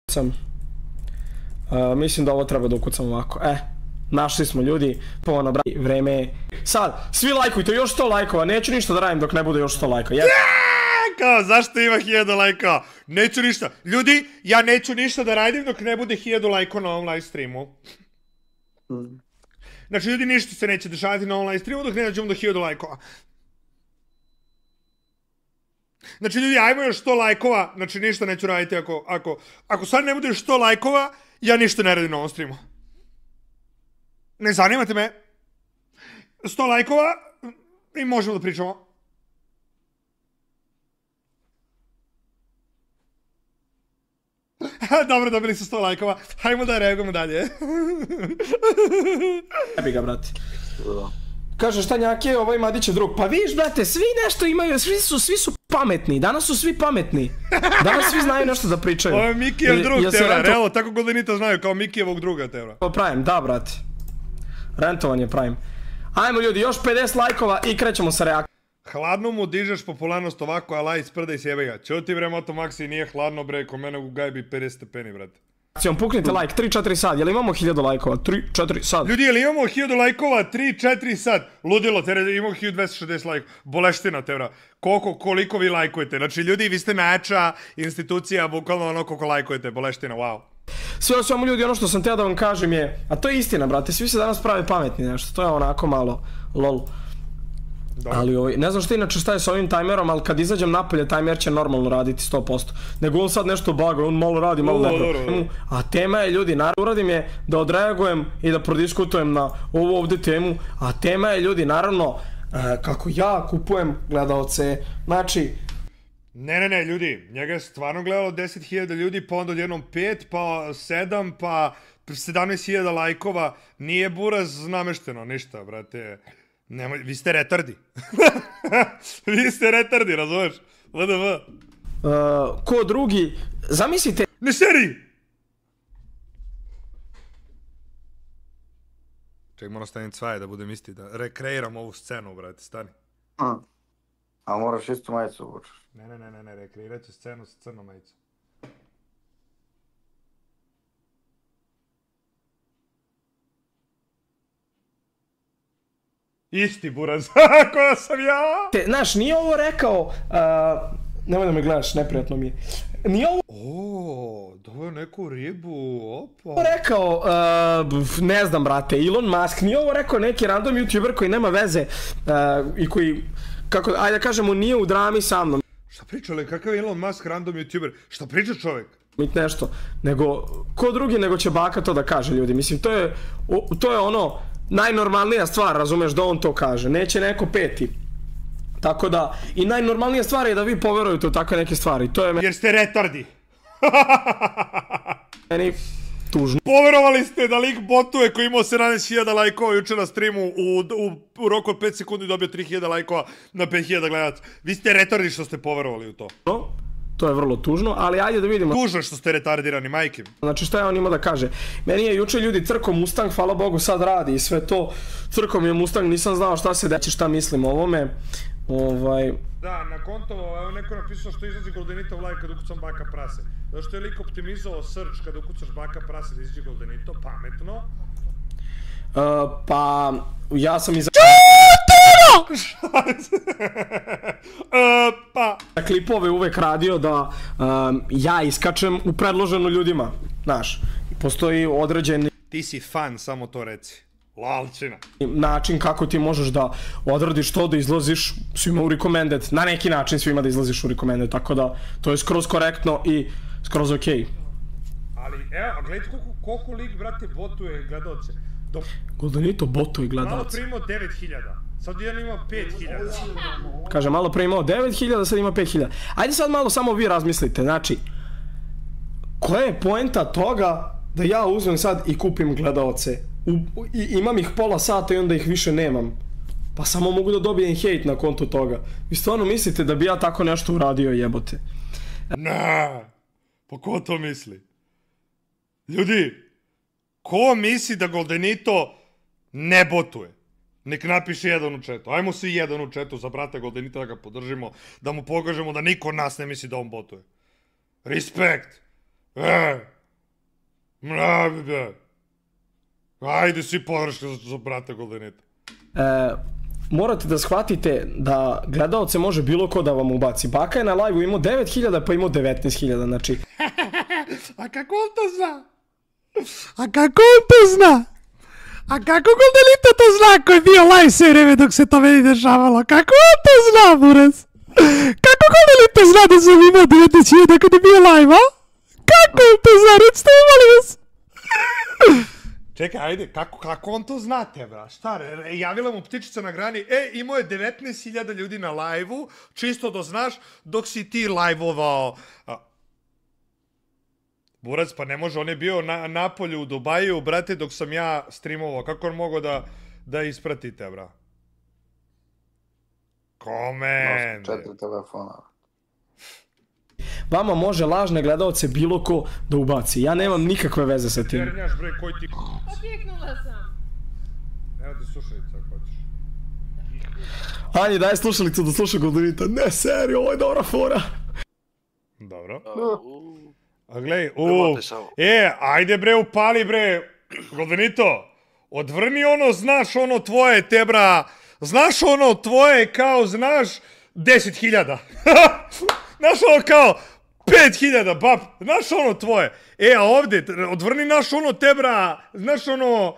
sam. Mislim da ovo treba da ukucam ovako. Našli smo ljudi, ponovno brati, vreme je. Sad, svi lajkujte, još 100 lajkova, neću ništa da radim dok ne bude još 100 lajkova. Kao, zašto ima 1000 lajkova? Neću ništa. Ljudi, ja neću ništa da radim dok ne bude 1000 lajkova na ovom live streamu. Znači, ljudi, ništa se neće dešavati na ovom live streamu dok ne dođemo do 1000 lajkova. Znači, ljudi, ajmo još 100 lajkova, znači ništa neću raditi ako sad ne bude još 100 lajkova, ja ništa ne radim na ovom streamu. Ne zanimate me. 100 lajkova i možemo da pričamo. Dobro, dobili su 100 lajkova. Hajmo da reagujemo dalje. Jebi ga, brate. Kaže šta njake, ovo ima Madićev drug. Pa vidiš, brate, svi nešto imaju, svi su pametni. Danas su svi pametni. Danas svi znaju nešto da pričaju. Ovo je Mikijev drug, Tevra, realno, tako Goldenita znaju, kao Mikijevog druga, Tevra. Pravim, da, brate. Rentovanje pravim. Ajmo ljudi, još 50 lajkova i krećemo sa reakcijom. Hladno mu dižeš popularnost ovako, a laj sprdaj sjebe ga. Ćuti bre, Moto Maxi, nije hladno bre, ko mene u gajbi 50 stepeni, brate. Puknite like, 3-4 sad, jel imamo 1000 lajkova? 3-4 sad. Ljudi, jel imamo 1000 lajkova? 3-4 sad. Ludilo, Tevra, imamo 1260 lajkova. Boleština, Tevra. Koliko vi lajkujete? Znači, ljudi, vi ste najjača institucija, bukvalno ono koliko lajkujete. Boleština, wow. Sve o svemu ljudi, ono što sam teo da vam kažem je, a to je istina, brate, svi se danas prave pametni nešto, to je onako malo lol. Ali ne znam šta je s ovim tajmerom, ali kad izađem napolje, tajmer će normalno raditi 100%. Nego on sad nešto baga, on malo radi, malo ne radi. A tema je, ljudi, naravno uradim je da odreagujem i da prodiskutujem na ovu ovdje temu. A tema je, ljudi, naravno, kako ja kupujem gledalce, znači... Ne, ljudi, njega je stvarno gledalo 10.000 ljudi, pa onda odjednom 5, pa 7, pa 17.000 lajkova. Nije buraz namešteno, ništa, brate. Vi ste retardi. Vi ste retardi, razumeš? VDV. Ko drugi, zamislite... Ne seri! Ček, moram staviti cvaje da budem isti, da rekreiram ovu scenu, brate, stani. A moraš istu majicu uvučeš. Ne, rekreirat ću scenu sa crnom majicom. Isti buraz, koja sam ja! Znaš, nije ovo rekao, nemoj da me gledaš, neprijatno mi je. Nije ovo... doveo neku ribu, opa. Ovo rekao, ne znam brate, Elon Musk, nije ovo rekao neki random youtuber koji nema veze i koji, kako, ajde da kažemo, nije u drami sa mnom. Šta priča, ali kakav je Elon Musk random youtuber? Šta priča čovjek? Nešto, nego, ko drugi nego će baka to da kaže, ljudi, mislim, to je ono... najnormalnija stvar, razumeš, da on to kaže, neće neko peti. Tako da, i najnormalnija stvar je da vi poverujete u takve neke stvari, to je jer ste retardi. Meni tužno. Poverovali ste da lik botuje koji imao 17.000 lajkova juče na streamu u roku od 5 sekundi dobio 3.000 lajkova na 5.000 gledalaca. Vi ste retardi što ste poverovali u to. To je vrlo tužno, ali ajde da vidimo. Tužno što ste retardirani, majke. Znači šta je on imao da kaže? Meni je juče ljudi crko Mustang, hvala Bogu sad radi i sve to. Crko mi je Mustang, nisam znao šta se deći, šta mislim o ovome. Da, na konto, evo neko napisao što izađe Goldenita u live kad ukucam baka prase. Zato što je lik optimizovao search kada ukucaš baka prase da izađe Goldenito, pametno. Pa, ja sam iza... Na klipove uvek radio da ja iskačem u predloženo ljudima, znaš, postoji određeni... Ti si fan, samo to reci. Lalčina. Način kako ti možeš da odradiš to, da izlaziš svima u recommended, na neki način svima da izlaziš u recommended, tako da to je skroz korektno i skroz okej. Ali, evo, a gledajte koliko lik, brate, botuje gledalce. Goldenito botuje gledalce. Malo pre imao 9.000, sad jedan imao 5.000. Kaže, malo pre imao 9.000, sad ima 5.000. Ajde sad malo samo vi razmislite, znači, koja je poenta toga da ja uzmem sad i kupim gledalce? Imam ih pola sata i onda ih više nemam. Pa samo mogu da dobijem hejt na konto toga. Vi stvarno mislite da bi ja tako nešto uradio, jebote? Ne, pa ko to misli? Ljudi, ko misli da Goldenito ne botuje? Nek napiše jedan u četu. Ajmo svi jedan u četu za brata Goldenita da ga podržimo, da mu pokažemo da niko od nas ne misli da on botuje. Respekt! Ajde, svi podrška za brata Goldenita. Morate da shvatite da gledalce može bilo ko da vam ubaci. Baka je na live-u imao 9000 pa imao 19.000, znači... A kako on to zna? A kako on to zna? A kako Goldenita to zna ko je bio live sve vreme dok se to meni dešavalo? Kako on to zna, Buraz? Kako Goldenita zna da sam imao 19.000 kada je bio live, a? Kako on to zna? Recite mi, molim vas. Čekaj, ajde, kako on to znate, bra? Šta, javila mu ptičica na grani, imao je 19.000 ljudi na live-u, čisto da znaš, dok si ti live-ovao. Burac, pa ne može, on je bio na polju u Dubaju, brate, dok sam ja streamovao. Kako on mogao da ispratite, bra? Komen! 4 telefona. Vama može lažne gledalce bilo ko da ubaci. Ja nemam nikakve veze sa tim. Jernjaš, bre, koji ti... Kliknula sam. Evo ti slušalica, ako hoćeš. Anji, daj slušalicu da sluša Goldenita. Ne, serio, ovo je dobra fora. Dobro. A glej, ajde bre, upali bre, Goldenito, odvrni ono, znaš ono tvoje, te bra, znaš ono tvoje kao znaš 10.000. Znaš ono kao 5.000, bab, znaš ono tvoje. A ovdje, odvrni naš ono te bra, znaš ono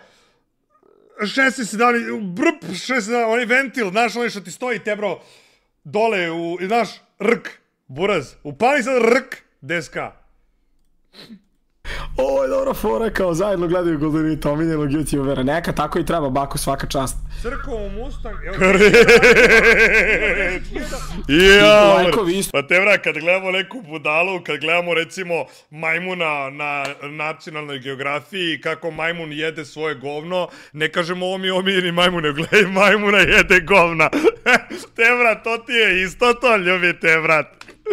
16-17, brp, 16, onaj ventil, znaš ono što ti stoji te bro, dole, znaš, rk, buraz, upali sad rk, deska. Ovo je dobra fora, kao zajedno gledaju Goldenita, omiljenog youtubera. Neka, tako i treba, Baku, svaka čast. Crkovo Mustang, evo... Pa te vra, kad gledamo neku budalu, kad gledamo recimo majmuna na nacionalnoj geografiji, kako majmun jede svoje govno, ne kažemo ovo mi je omiljeni majmun, nego gledaj, majmuna jede govna. Te vrat, to ti je isto to, ljubi te vrat.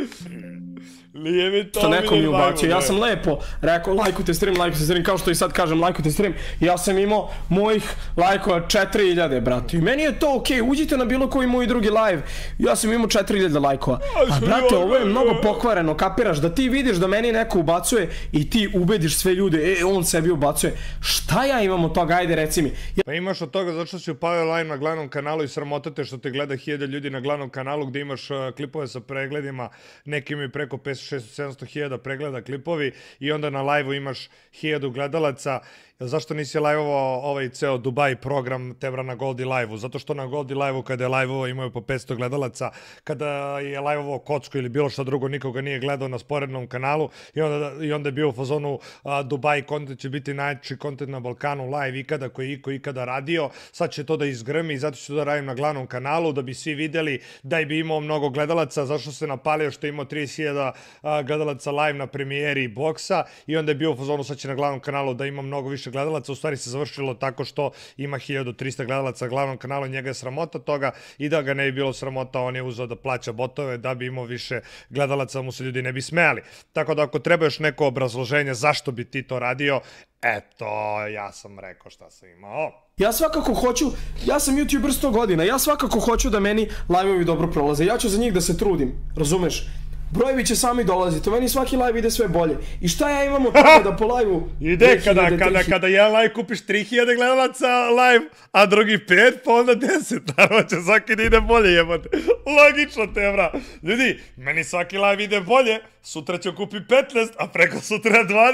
Što neko mi ubacio, ja sam lepo rekao lajkujte stream, kao što i sad kažem lajkujte stream, ja sam imao mojih lajkova 4000, brate, i meni je to okej, uđite na bilo koji moj drugi live, ja sam imao 4000 lajkova, a brate, ovo je mnogo pokvareno, kapiraš, da ti vidiš da meni neko ubacuje i ti ubediš sve ljude, on sebi ubacuje, šta ja imam od toga, ajde reci mi. Pa imaš od toga zato što si upalio live na glavnom kanalu i sramotate što te gleda 1000 ljudi na glavnom kanalu gde imaš klipove sa pregledima, neki imaju preko 500-600-700.000 pregleda klipovi i onda na live-u imaš 1000 gledalaca. Zašto nisi live-ovao ovaj ceo Dubai program Tebra na Goldi live-u? Zato što na Goldi live-u kada je live-ovao imaju po 500 gledalaca, kada je live-ovao kocku ili bilo šta drugo, nikoga nije gledao na sporednom kanalu i onda je bio u fazonu Dubai content će biti najjači content na Balkanu live ikada koji je iko ikada radio, sad će to da izgrmi i zato ću to da radim na glavnom kanalu da bi svi videli da bi imao mnogo gledalaca, zašto se napalio što je imao 30.000 gledalaca live na premijeri boksa i onda je bio u fazonu sad će na glavnom kanalu da ima mnogo više gledalaca, u stvari se završilo tako što ima 1300 gledalaca na glavnom kanalu, njega je sramota toga i da ga ne bi bilo sramota, on je uzeo da plaća botove da bi imao više gledalaca, mu se ljudi ne bi smejali. Tako da ako treba još neko obrazloženje zašto bi ti to radio, eto, ja sam rekao šta sam imao. Ja svakako hoću, ja sam youtuber 100 godina, ja svakako hoću da meni live-ovi dobro prolaze, ja ću za njih da se trudim, razumeš? Brojevi će sami dolaziti, u meni svaki live ide sve bolje. I šta ja imam od toga da po live-u... Ide, kada jedan live kupiš 3000 gledalaca live, a drugi 5, pa onda 10. Naravno će svaki da ide bolje, jebate. Logično te, bra. Ljudi, meni svaki live ide bolje, sutra ću kupi 15, a preko sutra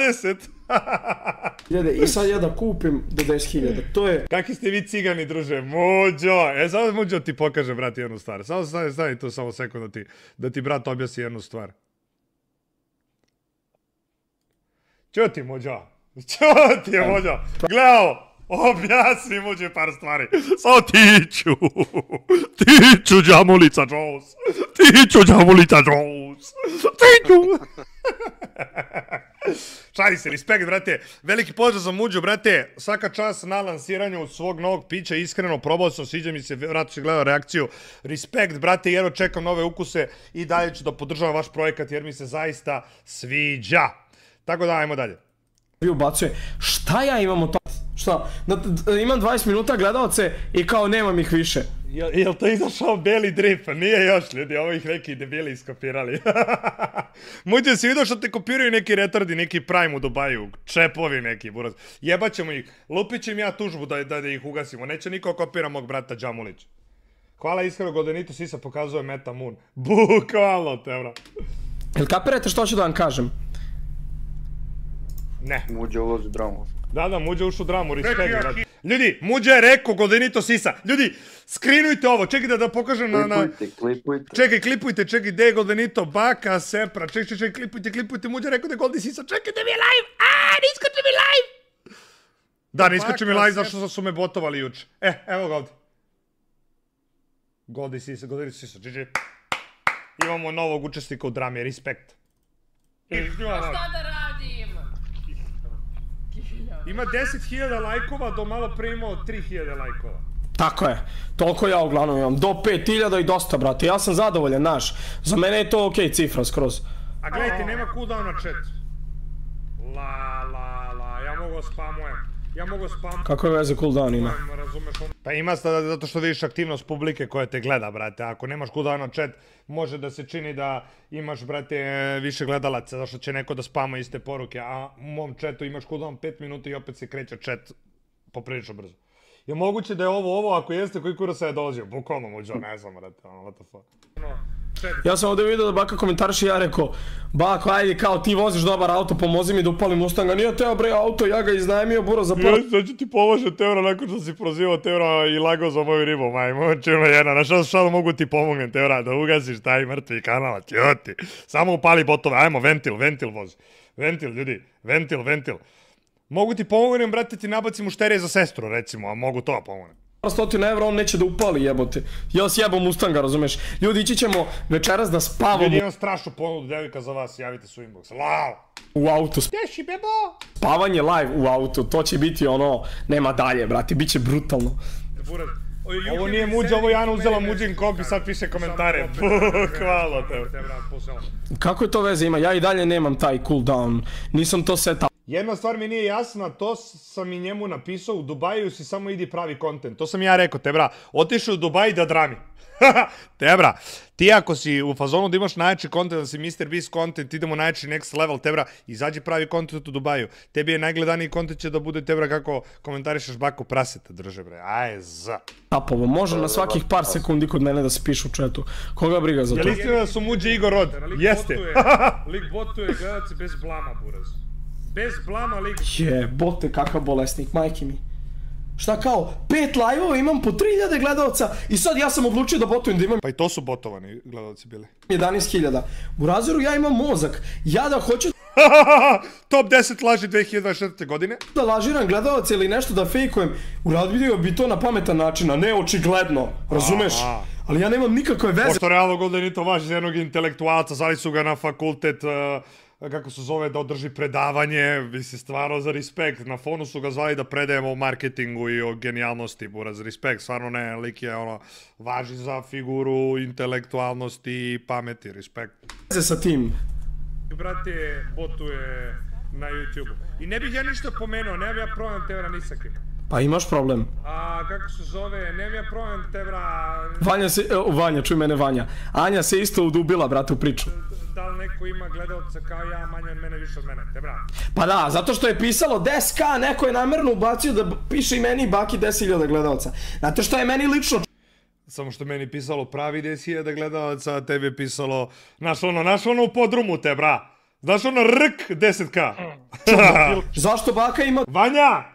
20. I sad ja da kupim do 10.000, to je... Kakvi ste vi cigani, druže? Muđo! Samo Muđo ti pokaže, brat, jednu stvar. Samo stani tu, samo sekund da ti brat objasni jednu stvar. Čuo ti, Muđo? Čuo ti je, Muđo? Gledao! Objasni Muđo par stvari. Samo tiću! Tiću, Džamulica Jones! Tiću, Džamulica Jones! Tiću! Šali se, respekt, brate. Veliki pozdrav za Muđu, brate. Svaka čast na lansiranju svog novog pića. Iskreno, probao sam, sviđa mi se, vratno si gledao reakciju. Respekt, brate, jer očekam nove ukuse i dalje ću da podržavam vaš projekat jer mi se zaista sviđa. Tako da, ajmo dalje. Ubacuje, šta ja imam od toga? Šta? Imam 20 minuta gledalce i kao nemam ih više. Jel to izašao beli drip? Nije još, ljudi, ovo ih neki debili iskopirali. Muđe, si vidio što te kopiraju neki retardi, neki Prime u Dubaju, čepovi neki, buraz. Jebaćemo ih, lupit ćem ja tužbu da ih ugasimo, neće niko kopira mog brata Džamulić. Hvala iskreno, Godenito Sisa pokazuje Meta Moon. Bukvalno te, bro. Jel kapirate što ću da vam kažem? Ne. Muđe ulazi u dramu. Da, Muđe ušao u dramu, respekt, brate. Ljudi, Muđe je rekao Godenito Sisa. Ljudi, skrinujte ovo, čekajte da pokažem na... Klipujte. Čekaj, klipujte, gdje je Godenito, Baka, Sepra, čekaj, klipujte, Muđe je rekao da je Goldi Sisa, čekajte mi je live, ne iskoči mi live! Da, ne iskoči mi live, zašto su me botovali juče. Evo ga ovdje. Goldi Sisa, GG. Imamo novog učesnika u drami, respekt. Šta da radim? Ima 10.000 lajkova, do malo pre imao 3.000 lajkova. Tako je, toliko ja uglavnom imam, do 5.000 i dosta, brate, ja sam zadovoljan, znaš, za mene je to okej cifra skroz. A gledajte, nema cooldown na chat. Ja mogu spamujem. Kako je veze cooldown ima? Pa ima zato što vidiš aktivnost publike koja te gleda, brate. Ako nemaš cooldown na chat, može da se čini da imaš, brate, više gledalaca, zašto će neko da spama iste poruke, a u mom chatu imaš cooldown 5 minuta i opet se kreće chat poprilično brzo. Je moguće da je ovo, ako jeste, koji kura se je dolazio? Bukvalno muđo, ne znam, brate, what the fuck. Ja sam ovdje vidio da Baka komentariše i ja rekao, Bako, ajde, kao ti voziš dobar auto, pomozi mi da upalim Mustanga, nije teo bre auto, ja ga iznajmio, bura za par... Sad ću ti pomože Teora nakon što si prozivao Teora i lagao za moju ribu, majmo, čima jedna, na šta mogu ti pomognem Teora, da ugasiš taj mrtvi kanal, ćuti, samo upali botove, ajmo, ventil vozi, ventil ljudi, ventil. Mogu ti pomognem, brate, ti nabacim mušterije za sestru, recimo, a mogu to da pomognem. 100 evra, on neće da upali, jebote. Ja sjebam Mustanga, razumeš? Ljudi, ići ćemo večeras da spavamo... Ljudi, imam strašnu ponudu, devojka za vas, javite se u inbox. Lao! U autu. Spješi, bebo! Spavanje live u autu, to će biti ono... Nema dalje, brate, bit će brutalno. Ovo nije Muđa, ovo je Jana uzela Muđin komp i sad piše komentare. Hvala te. Kako je to veze ima? Ja i dalje nemam taj cooldown. Nisam to setao. Jedna stvar mi nije jasna, to sam i njemu napisao, u Dubaju si samo idi pravi kontent. To sam ja rekao, te bra, otišao u Dubaj da drami. Te bra, ti ako si u fazonu da imaš najjači kontent, da si Mr. Beast kontent, idemo najjači next level, te bra, izađi pravi kontent u Dubaju. Tebi je najgledaniji kontent će da bude, te bra, kako komentarišeš Baku praseta, drže bre, aj za. Tapovo, može na svakih par sekundi kod mene da se piše u chatu. Koga briga za to? Je li istina da su Muđe Igor Rod? Jeste. Lik botuje gledalci bez blama, buraz. Bez blama lik... Jebote, kakav bolesnik, majke mi. Šta kao, 5 live-ova imam po 3000 gledalca i sad ja sam odlučio da botujem da imam... Pa i to su botovani gledalci bili. 11.000. U Razoru ja imam mozak. Ja da hoću... Top 10 laži 2024. godine. Da lažiram gledalce ili nešto da fejkujem. Uradio bi to na pametan način, a ne očigledno. Razumeš? Ali ja nemam nikakve veze. Pošto realno Goldenito važi za jednog intelektualca, zvali su ga na fakultet... kako se zove, da održi predavanje, mislim, stvarno za respekt. Na fonu su ga zvali da predajemo o marketingu i o genijalnosti, buraz, respekt, stvarno ne, lik je ono, važi za figuru intelektualnosti i pameti, respekt. Sa tim. Brate, botuje na YouTube-u. I ne bih ja ništa pomenuo, nemam ja problem Tevra ni sa kim. Pa imaš problem. A kako se zove, nemam ja problem Tevra... Vanja, čuj mene Vanja. Anja se isto udubila, brate, u priču. Da li neko ima gledalca kao ja, manje od mene, više od mene, te bra. Pa da, zato što je pisalo 10k, neko je namjerno ubacio da piše i meni i Baki 10.000 gledalca. Znate što je meni lično... Samo što meni pisalo pravi 10.000 gledalaca, a tebi je pisalo, naš ono u podrumu te, bra. Znaš ono rk 10k. Zašto Baka ima... Vanja!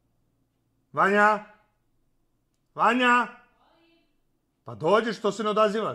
Vanja! Pa dođi, što se ne odazivaš?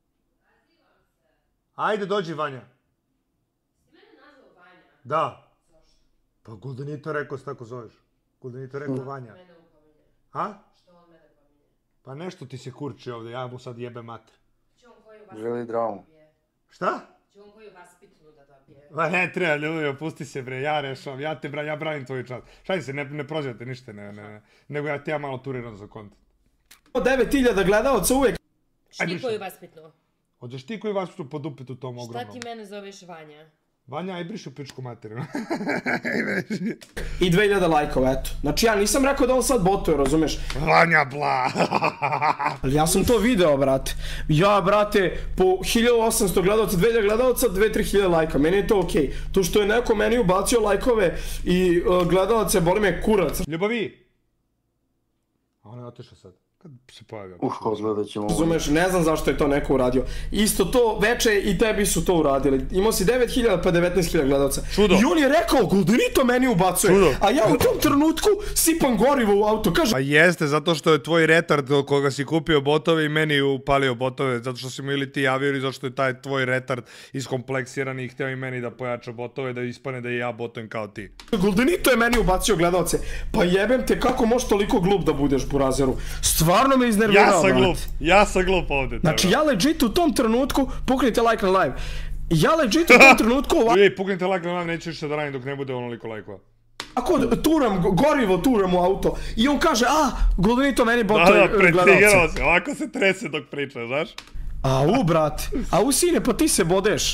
Ajde, dođi, Vanja. Ti mene nazvao Vanja? Da. Pa Goldenito rekao se tako zoveš. Goldenito rekao Vanja. Mene upominje. A? Što on mene pominje? Pa nešto ti se kurči ovdje, ja mu sad jebem mater. Će on koju vaspitnu Želi dramu. Šta? Će on koju vaspitnu da dobije? Pa ne treba, ljudi, opusti se bre, ja rešavam, ja branim tvoju čast. Šalj se, ne prozivate ništa, nego ja te malo turiram za kontent. 9.000 gledalca uvijek. Šti koju vaspitnu? Hoćeš ti koji vas su podupiti u tom ogromnom? Šta ti mene zoveš Vanja? Vanja, aj brišu pičku materinu. i 2000 lajkova, eto. Znači ja nisam rekao da on sad botuje, razumeš? Vanja bla. Ali ja sam to video, brate. Ja, brate, po 1800 gledalca, 2000 gledalca, 2-3 lajka. Meni je to okej. To što je neko meni ubacio lajkove i gledalce, boli me kurac. Ljubavi. A ona je otišla sad. Kad se pojavio? Gledat ćemo. Razumeš, ne znam zašto je to neko uradio. Isto to veče i tebi su to uradili. Imao si 9000 pa 19000 gledalca. Čudo. I on je rekao, Goldenito meni ubacuje. Čudo. A ja u tom trenutku sipam gorivo u auto. Kaže, Pa jeste, zato što je tvoj retard od koga si kupio botove i meni upalio botove, zato što si mu ili ti javio ili zato što je taj tvoj retard iskompleksiran i htio i meni da pojača botove, da ispane da i ja botujem kao ti. Goldenito je meni ubacio gledalce. Pa jebem te, kako možeš toliko glup da budeš, burazeru? Stvarno me iznervirao, Ja sam glup ovdje. Znači ja legit u tom trenutku, puknite like na live. Ja legit u tom trenutku Ej, puknite like na live, neću više da radim dok ne bude onoliko lajkova. Ako gorivo turam u auto i on kaže, Goldenito meni botuje gledalce. Pretigirao se, ovako se trese dok priča, znaš? Brate, sine, pa ti se bodeš.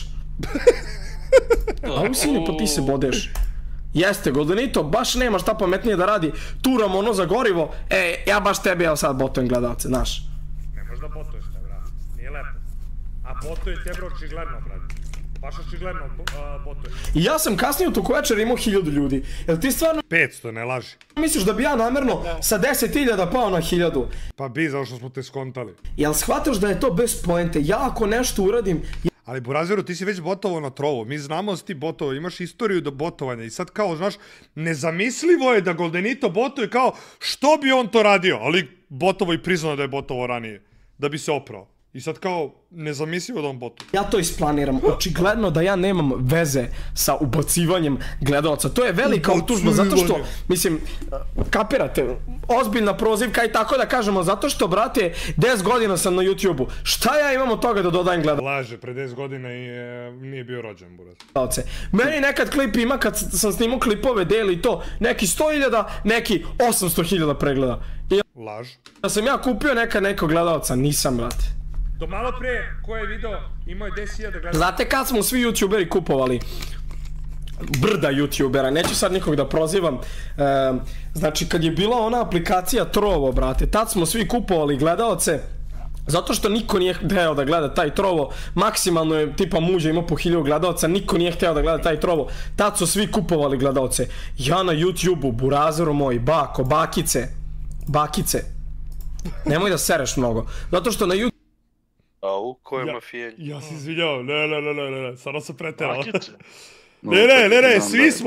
Sine, pa ti se bodeš. Jeste, Goldenito, baš nema šta pametnije da radi. Turam ono za gorivo, ja baš tebi evo sad botujem gledalce, znaš. Ne možeš da botuješ te, brate. Nije lepo. A botuje te, bro, očigledno, brate. Baš očigledno botuješ. I ja sam kasnije u toku večera imao 1000 ljudi. Jel ti stvarno 500, ne laži. misliš da bi ja namerno sa 10.000 pao na 1000? Pa bi, zato što smo te skontali. Jel shvataš da je to bez poente? Ja ako nešto uradim... Ali Burazeru, ti si već botovao na trovo, mi znamo da si ti botovao, imaš istoriju do botovanja i sad kao, znaš, nezamislivo je da Goldenito botuje kao, što bi on to radio, ali botovo i priznao da je botovao ranije, da bi se oprao. I sad kao, nezamislivo da on botuje. Ja to isplaniram, očigledno da ja nemam veze sa ubacivanjem gledalaca, to je velika utužba, zato što, mislim, kapirate, ozbiljna prozivka i tako da kažemo, zato što, brate, 10 godina sam na YouTube-u, šta ja imam od toga da dodajem gledalaca? Laže, pre 10 godina i nije bio rođen, Buraz. Meni nekad klip ima, kad sam snimao klipove, deli to, neki 100.000, neki 800.000 pregleda. Laž. Da sam ja kupio nekog gledalca, nisam, brate. Do malo pre, ko je video, imao je 10.000 gledalca. Znate kad smo svi youtuberi kupovali? Brda youtubera, neću sad nikog da prozivam. Znači kad je bila ona aplikacija Trovo, brate, tad smo svi kupovali gledalce. Zato što niko nije hteo da gleda taj Trovo, maksimalno je tipa Muđa imao po 1000 gledalca, niko nije hteo da gleda taj Trovo, tad su svi kupovali gledalce. Ja na YouTube-u, Burazeru moj, bako, bakice, nemoj da sereš mnogo, zato što na YouTube... Au, ko je mafijenj? Ja se izvinjao, ne, sada sam preterao. Ne,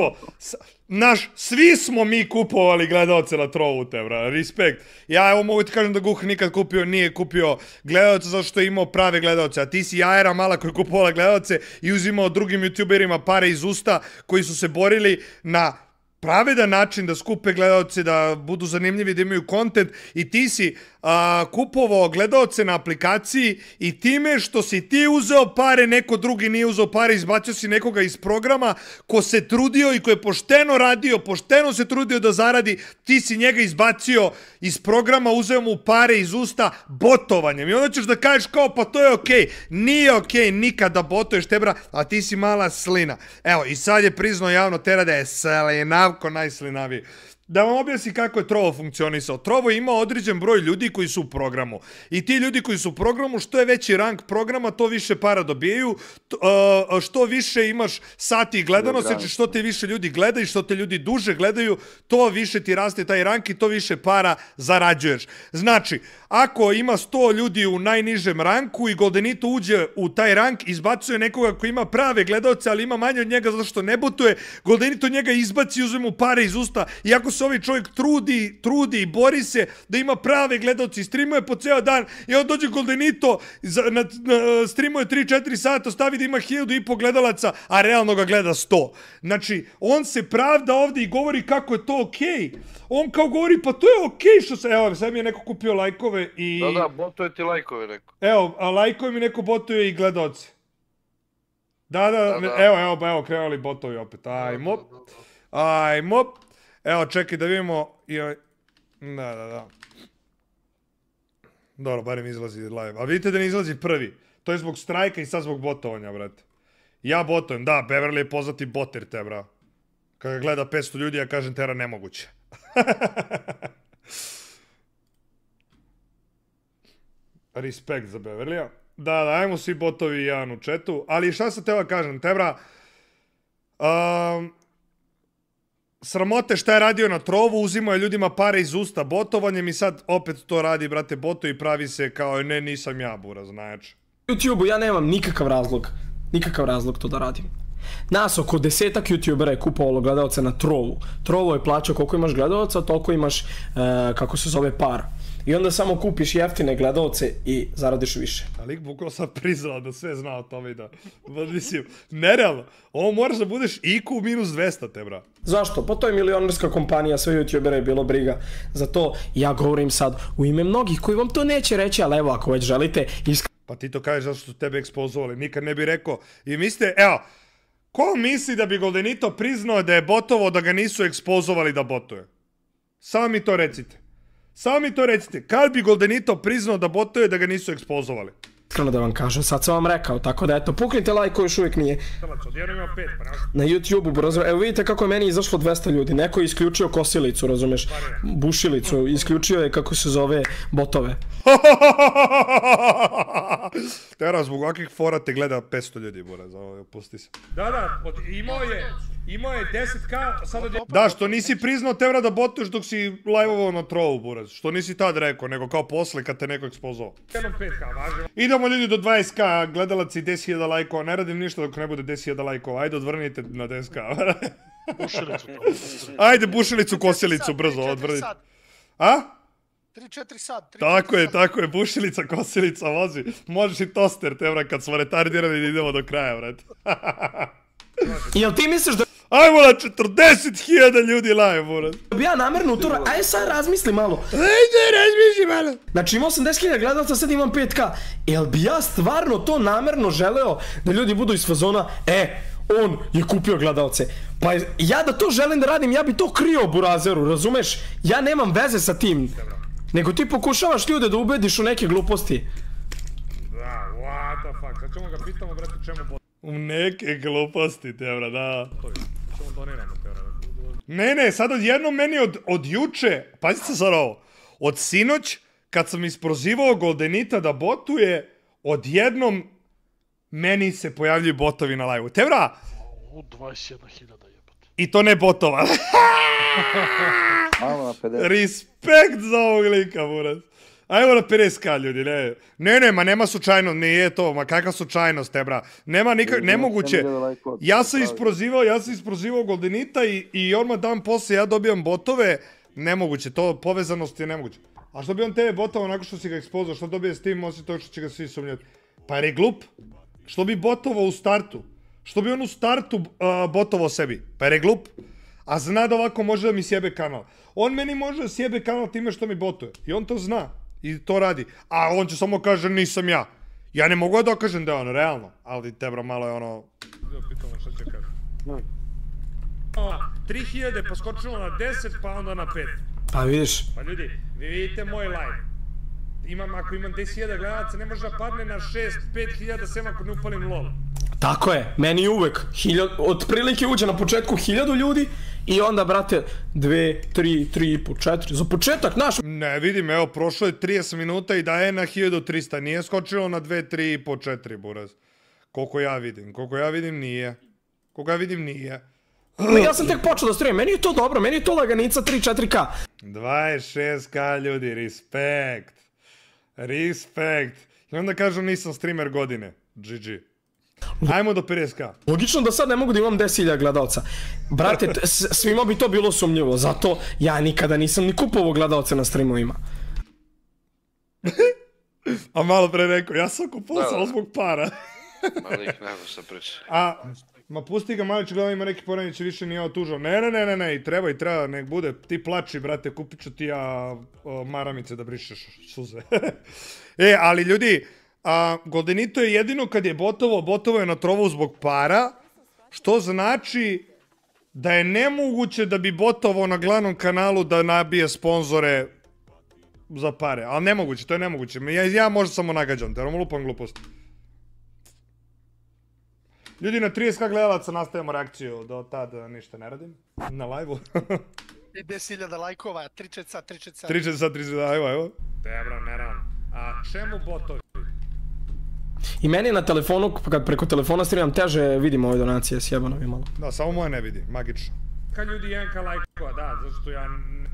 svi smo mi kupovali gledalce na Trovu te, bra, respekt. Ja evo mogu ti kažem da Guh nikad nije kupio gledalce zato što je imao prave gledalce, a ti si jajera mala koji kupovala gledalce i uzimao drugim youtuberima pare iz usta koji su se borili na pravedan način da skupe gledalce, da budu zanimljivi, da imaju content i ti si kupovao gledalce na aplikaciji i time što si ti uzeo pare, neko drugi nije uzeo pare, izbacio si nekoga iz programa ko se trudio i ko je pošteno radio, pošteno se trudio da zaradi, ti si njega izbacio iz programa, uzeo mu pare iz usta botovanjem i onda ćeš da kažeš kao pa to je okej. Nije okej nikad da botuješ tebra, a ti si mala slina. Evo i sad je priznao javno tera da je slinavko najslinaviji. Da vam objasni kako je Trovo funkcionisao. Trovo ima određen broj ljudi koji su u programu. I ti ljudi koji su u programu, što je veći rank programa, to više para dobijaju. Što više imaš sati gledanosti, znači što te više ljudi gleda i što te ljudi duže gledaju, to više ti raste taj rank i to više para zarađuješ. Znači, ako ima 100 ljudi u najnižem ranku i Goldenito uđe u taj rank, izbacuje nekoga koji ima prave gledalce, ali ima manje od njega zato što ne botuje, Goldenito njega izbaci i uzme mu pare iz usta. Iako se ovaj čovjek trudi i bori se da ima prave gledalce i streamuje po ceo dan i on dođe Goldenito, streamuje 3-4 sata, stavi da ima 1500 gledalaca, a realno ga gleda 100. Znači, on se pravda ovdje i govori kako je to okej. On kao govori, pa to je okej što se... Evo, sad mi je neko kupio lajkove i... Da, botuje ti lajkove neko. Evo, a lajkove mi neko botuje i gledalce. Da, evo, krenuli botovi opet. Ajmo. Evo, čekaj da vidimo... Da. Dobro, barem izlazi live. A vidite da ne izlazi prvi. To je zbog strajka i sad zbog botovanja, brate. Ja botujem, da, Beverly je poznati boter te, bra. Kada ga gleda 500 ljudi, ja kažem Tera nemoguće. Respekt za Beverlija. Da, ajmo svi botovi jedan u chatu. Ali šta se teba kažem, Tebra, sramote šta je radio na trovu, uzimao je ljudima pare iz usta botovanjem i sad opet to radi, brate, boto i pravi se kao, ne, nisam ja, bura, znači. YouTube-u ja nemam nikakav razlog to da radim. Nas oko 10-ak youtubera je kupovalo gledalce na trovu. Trovo je plaćao koliko imaš gledalca, toliko imaš, kako se zove, para. I onda samo kupiš jeftine gledalce i zaradiš više. A lik bukvalo sam priznao da sve zna o tome i da... Mislim, nerealno. Ovo moraš da budeš IQ minus 200, te bra. Zašto? Pa to je milionarska kompanija, sve youtubera je bilo briga. Zato ja govorim sad u ime mnogih koji vam to neće reći, ali evo ako već želite... Pa ti to kažeš zašto su tebe ekspozovali, nikad ne bi rekao. I mislite, evo, ko misli da bi Goldenito priznao da je botovo da ga nisu ekspozovali da botuje? Samo mi to recite. Samo mi to recite, kad bi Goldenito priznao da botuje da ga nisu ekspozovali? Iskreno da vam kažem, sad sam vam rekao, tako da eto, puknite like koji još uvijek nije. Na YouTube-u, brzo, evo vidite kako je meni izašlo 200 ljudi, neko je isključio kosilicu, razumeš, bušilicu, isključio je kako se zove botove. Tera, zbog ovakvih fora te gleda 500 ljudi, bora, pusti se. Da, imao je 10k, sad od... Da, što nisi priznao, Tevra, da botuješ dok si live-ovao na trovu, buraz. Što nisi tad rekao, nego kao posle kad te neko ekspozovao. Jednom 5k, važno. Idemo ljudi do 20k, gledalaci 10.000 lajkova, ne radim ništa dok ne bude 10.000 lajkova, ajde odvrnite na 10k. Bušilicu. Ajde bušilicu, kosilicu, brzo odvrnite. A? 3-4 sat. Tako je, bušilica, kosilica, vozi. Možeš i toster, Tevra, kad smo retardirani idemo do kraja, vrati. Jel ti misliš da... Ajmo na 40.000 ljudi live, buraz. bi ja namjerno uturo, aj sad razmisli malo. Ajde, razmisli malo. Znači imam 80.000 gledalca, sad imam 5k. Jel bi ja stvarno to namjerno želeo da ljudi budu iz fazona, on je kupio gledalce. Pa ja da to želim da radim, ja bi to krio burazeru, razumeš? Ja nemam veze sa tim. Nego ti pokušavaš ljude da ubediš u neke gluposti. Da, what the fuck, sad ćemo ga pitamo, brate, čemu bot... U neke gluposti, Tevra, da. Čemu doniramo, Tevra? Ne, sad odjednom meni od juče, pazite sad ovo, od sinoć, kad sam isprozivao Goldenita da botuje, odjednom meni se pojavljuju botovi na live-u. Tevra! 21.000 jebate. I to ne botova. Malo na 50. Respekt za ovog lika, buraz. Ajmo na 50k ljudi, ne, ma nema slučajno, nije to, ma kakva slučajnost, Tebra. Nema nikak, nemoguće. Ja sam isprozivao Goldenita i odmah dan poslije ja dobijam botove, nemoguće, to povezanost je nemoguće. A što bi on tebe botao nakon što si ga ekspozao, što dobije s tim, osim to što će ga svi sumnjati? Pa jer je glup. Što bi botovao u startu? Što bi on u startu botovao sebi? Pa jer je glup. A zna da ovako može da mi sjebe kanal. On meni može da sjebe kanal time što mi botuje. I on to zna. I to radi. A on će samo kaže nisam ja. Ja ne mogu da dokažem da je on, realno. Ali Tebra malo je ono... Pitamo šta će kaži. 3000 poskočilo na 10 pa onda na 5. Pa vidiš. Pa ljudi, vi vidite moj live. Ako imam 10.000 gledalaca ne može da padne na 5.000 sem ako ne upalim LOL. Tako je, meni uvek, otprilike uđe na početku 1000 ljudi i onda, brate, 2, 3, 3,5, 4, za početak, naš... Ne, vidim, evo, prošlo je 30 minuta i daje na 1300, nije skočilo na 2, 3,5, 4, buraz. Koliko ja vidim, nije. Ja sam tek počeo da stream, meni je to dobro, meni je to laganica 3-4k. 26k ljudi, respekt. I onda kažu nisam streamer godine, GG. Ajmo do 50k. Logično da sad ne mogu da imam 10.000 gledalca. Brate, svima bi to bilo sumnjivo, zato ja nikada nisam ni kupovao gledalce na streamovima. A malo pre rekao, ja sam kupovao samo zbog para. Malik, nego se priča. Ma pusti ga, Malić, gledam ima neki poranić, više nije ovo tužao. Ne, i treba, nek bude. Ti plači, brate, kupit ću ti ja maramice da brišeš suze. Ali ljudi, Goldenito je jedino kad je botovo je na trovu zbog para, što znači da je nemoguće da bi botovao na glavnom kanalu da nabije sponzore za pare. Ali nemoguće, to je nemoguće. Ja možda samo nagađam, te lupam gluposti. Ljudi, na 30k gledalaca nastavimo reakciju, do tad ništa ne radim, na live-u. I 10.000 lajkova, 3 sad. 30, evo. Dobro, ne radim. A čemu botovi? I meni na telefonu, kad preko telefona streamam, teže vidimo ove donacije, sjebano mi malo. Da, samo moje ne vidi, magično. Kad ljudi 1k lajkova, da, zašto ja...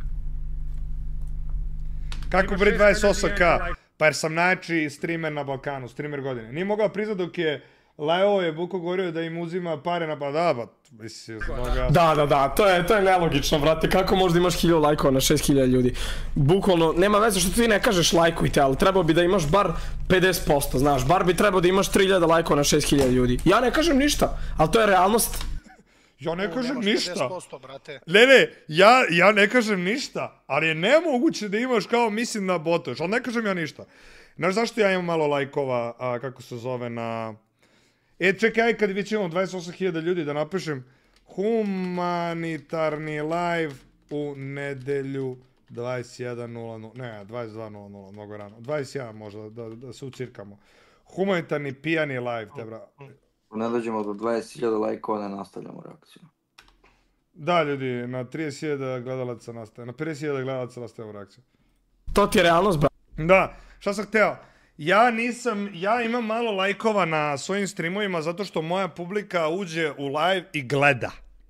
Kako bre 28k? Pa jer sam najjači streamer na Balkanu, streamer godine. Nije mogao priznat dok je Leo je Buko govorio da im uzima pare na mislim, Da, to je nelogično, brate, kako možda imaš 1000 lajkova na 6000 ljudi? Bukvalno, nema veze što ti ne kažeš lajkujte, ali trebao bi da imaš bar 50%, znaš, bar bi trebao da imaš 3000 lajkova na 6000 ljudi. Ja ne kažem ništa, ali to je realnost. Ja ne kažem ništa. 50%, brate. Ne, ja ne kažem ništa, ali je nemoguće da imaš kao mislim na botoš, ali ne kažem ja ništa. Znaš zašto ja imam malo lajkova, kako se zove na... čekaj, kad već imamo 28.000 ljudi da napišem humanitarni live u nedelju 21.00, ne, 22.00, mnogo rano, 21 možda, da se ucirkamo. Humanitarni pijani live, te bra. Ne dođemo do 20.000 lajkova, ne nastavljamo reakciju. Da, ljudi, na 30.000 gledalaca nastavljamo, na 50.000 gledalaca nastavljamo reakciju. To ti je realnost, bra. Da, šta sam hteo? Ja imam malo lajkova na svojim streamovima zato što moja publika uđe u live i gleda.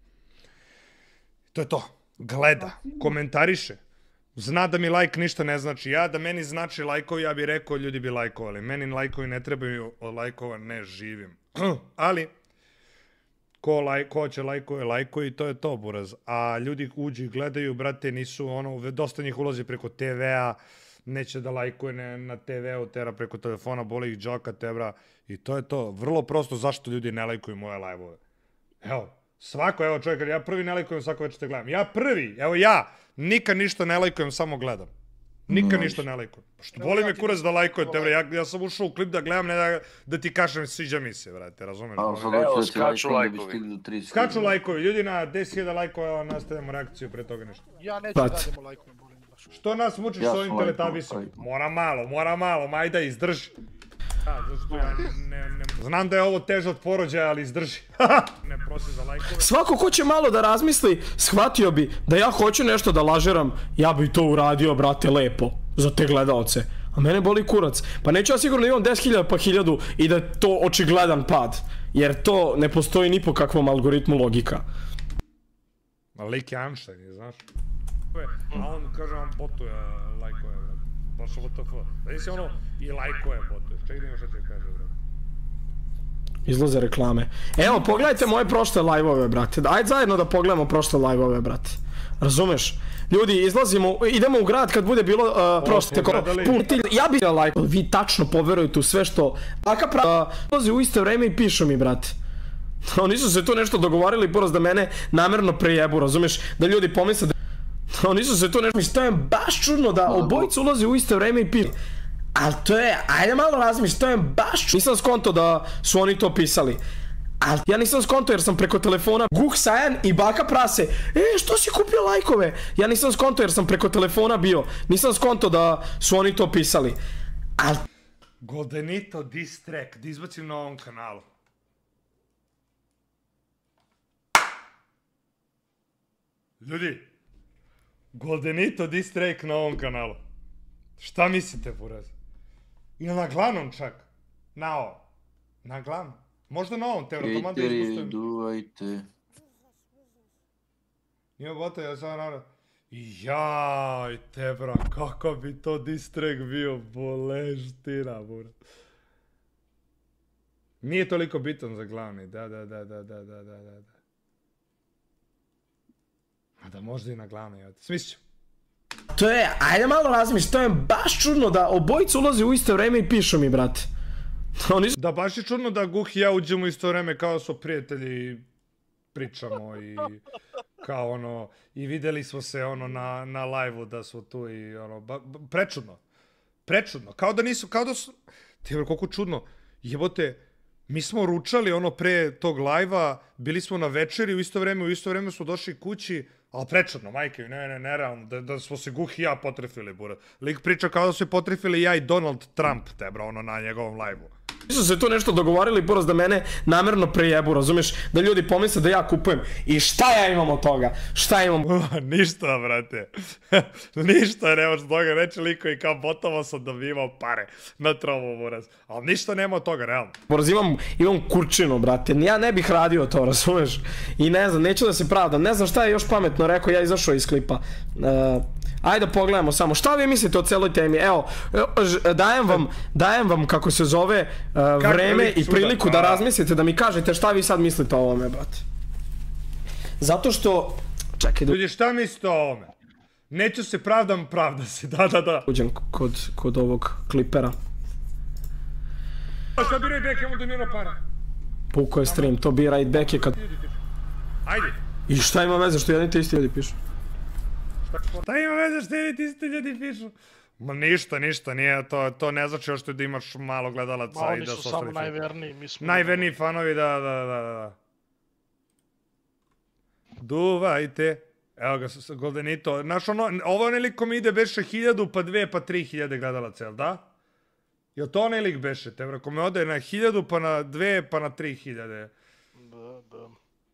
To je to. Gleda. Komentariše. Zna da mi lajk ništa ne znači. Da meni znači lajkovi, ja bih rekao ljudi bi lajkovali. Meni lajkovi ne trebaju, od lajkova ne živim. Ali, ko će lajkove, lajkovi, to je to, buraz. A ljudi uđu i gledaju, brate, nisu dosta njih ulazi preko TV-a, neće da lajkuje na TV-u, tera preko telefona, boli ih džoka, tebra. I to je to. Vrlo prosto zašto ljudi ne lajkuju moje live-ove. Evo, svako, evo čovjek, ja prvi ne lajkujem, svako večer te gledam. Ja prvi, evo ja, nikad ništa ne lajkujem, samo gledam. Nikad ništa ne lajkujem. Što boli me kurac da lajkuje, tebra, ja sam ušao u klip da gledam, ne da ti kažem sviđa mi se, vrate, razumeš? Evo, skaču lajkovi. Skaču lajkovi, ljudi na 10.000 lajkova, evo nastavljamo reakciju pre toga nešto. Ja neću radimo lajkove, boli me baš. Što nas mučiš s ovim teletabisom? Mora malo, majda izdrži. Zašto ja ne... Znam da je ovo teže od porođaja, ali izdrži. Ne prosi za lajkove. Svako ko će malo da razmisli, shvatio bi da ja hoću nešto da lažeram, ja bi to uradio, brate, lepo, za te gledalce. A mene boli kurac. Pa neću ja sigurno imam 10.000 pa 1000 i da je to očigledan pad. Jer to ne postoji ni po kakvom algoritmu logika. Lik je Einstein, znaš. A on kaže vam botuje lajkove, brate. Baš WTF. Da nisi i lajkove botuje. Čekaj da ima šta ti kaže, brate. Izlaze reklame. Evo, pogledajte moje prošle live-ove, brate. Ajde zajedno da pogledamo prošle live-ove, brate. Razumeš? Ljudi, izlazimo, idemo u grad kad bude bilo prošle. Ja bih lajko. Vi tačno poverujete u sve što... Baka prava ulazi u isto vreme i pišu mi, brate. Oni su se tu nešto dogovorili, poraz da mene namerno prejebu, razumeš? Da ljudi pomisle da... Oni su se tu nešto... To je baš čudno da obojica ulazi u isto vreme i pišu. Ali to je, ajde malo razmišljati, to je baš čudno. Nisam skonto da su oni to pisali. Ali ja nisam skonto jer sam preko telefona Guh Sajan i Baka Prase. Što si kupio lajkove? Ja nisam skonto jer sam preko telefona bio. Nisam skonto da su oni to pisali. Ali... Goldenito diss track, da izbacim na ovom kanalu. Ljudi, Goldenito diss track na ovom kanalu. Šta mislite, buraz? I na glavnom čak. Na ovom. Na glavnom. Možda na ovom, tebra, tamo da izpustujem. Duvajte. Ima bota, ja sam naravno. Jaj, tebra, kako bi to diss track bio boleština, buraz. Nije toliko bitan za glavni, da. A da možda i na glavni, evo te. Smislit ću. To je, ajde malo razmišljati, to je baš čudno da obojica ulazi u isto vreme i pišu mi, brate. Da, baš je čudno da Guh i ja uđemo u isto vreme kao su prijatelji, pričamo i kao i videli smo se na live-u da smo tu i prečudno, kao da su, ti već koliko čudno, jebote, mi smo ručali pre tog live-a, bili smo na večeri u isto vreme smo došli kući, ali prečudno, majke, nerealno, da smo se Guh i ja potrefili, bura. Lik priča kao da su se potrefili ja i Donald Trump, tebra, na njegovom live-u. Su se tu nešto dogovorili, Buraz, da mene namerno prejebu, razumeš? Da ljudi pomisle da ja kupujem. I šta ja imam od toga? Šta imam? Ništa, brate. Ništa nemaš od toga. Reče liko i kao botovo sam dobivao pare na trovu, Buraz. Ali ništa nema od toga, realno. Buraz, imam kurčinu, brate. Ja ne bih radio to, razumeš? I ne znam, neću da se pravdam. Ne znam šta je još pametno rekao, ja izašao iz klipa. Ajde pogledamo samo. Šta vi mislite o celoj temi? Evo, dajem vam kako se zove vreme i priliku da razmislite, da mi kažete šta vi sad mislite o ovome, brate. Zato što... Čekaj da... Ljudi, šta mislite o ovome? Neću se pravdam, pravda se, da. Uđem kod ovog klipera. Šta bi Raidback, imamo donirao para? Puko je stream, to bi Raidback je kad... Ajde. I šta ima veze što jedni te isti ljudi pišu? Šta ima veze što jedni te isti ljudi pišu? Ma ništa, nije to, ne znači još da imaš malo gledalaca i da su ostali. Oni su samo najverniji, mi smo... Najverniji fanovi, da. Duvajte. Evo ga, Goldenito. Znaš ono, ovo onaj lik ko mi ide beše 1000, pa 2, pa 3000 gledalaca, jel da? Jel to onaj lik beše, te ko me ode na 1000, pa na 2, pa na 3000? Da.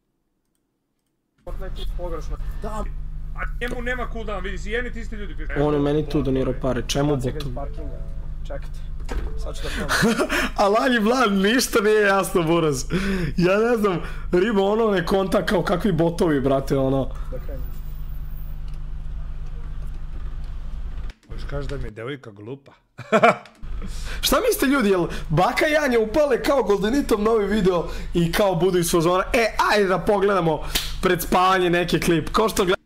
Da. A njemu nema cooldown, vidi si, jedni ti isti ljudi piše. On je meni tu donirao pare, čemu botu? Čekajte, sad ću da pomoći. Alanji Vlad, ništa nije jasno, Buraz. Ja ne znam, riba ono ne konta kao kakvi botovi, brate, ono. Da krenem. Možeš kaži da mi je devojka glupa. Šta mislite ljudi, jel Baka i Janja upale kao Goldenitom novi video i kao budu iz fazona? Ajde da pogledamo pred spavanje neki klip, kao što gledamo.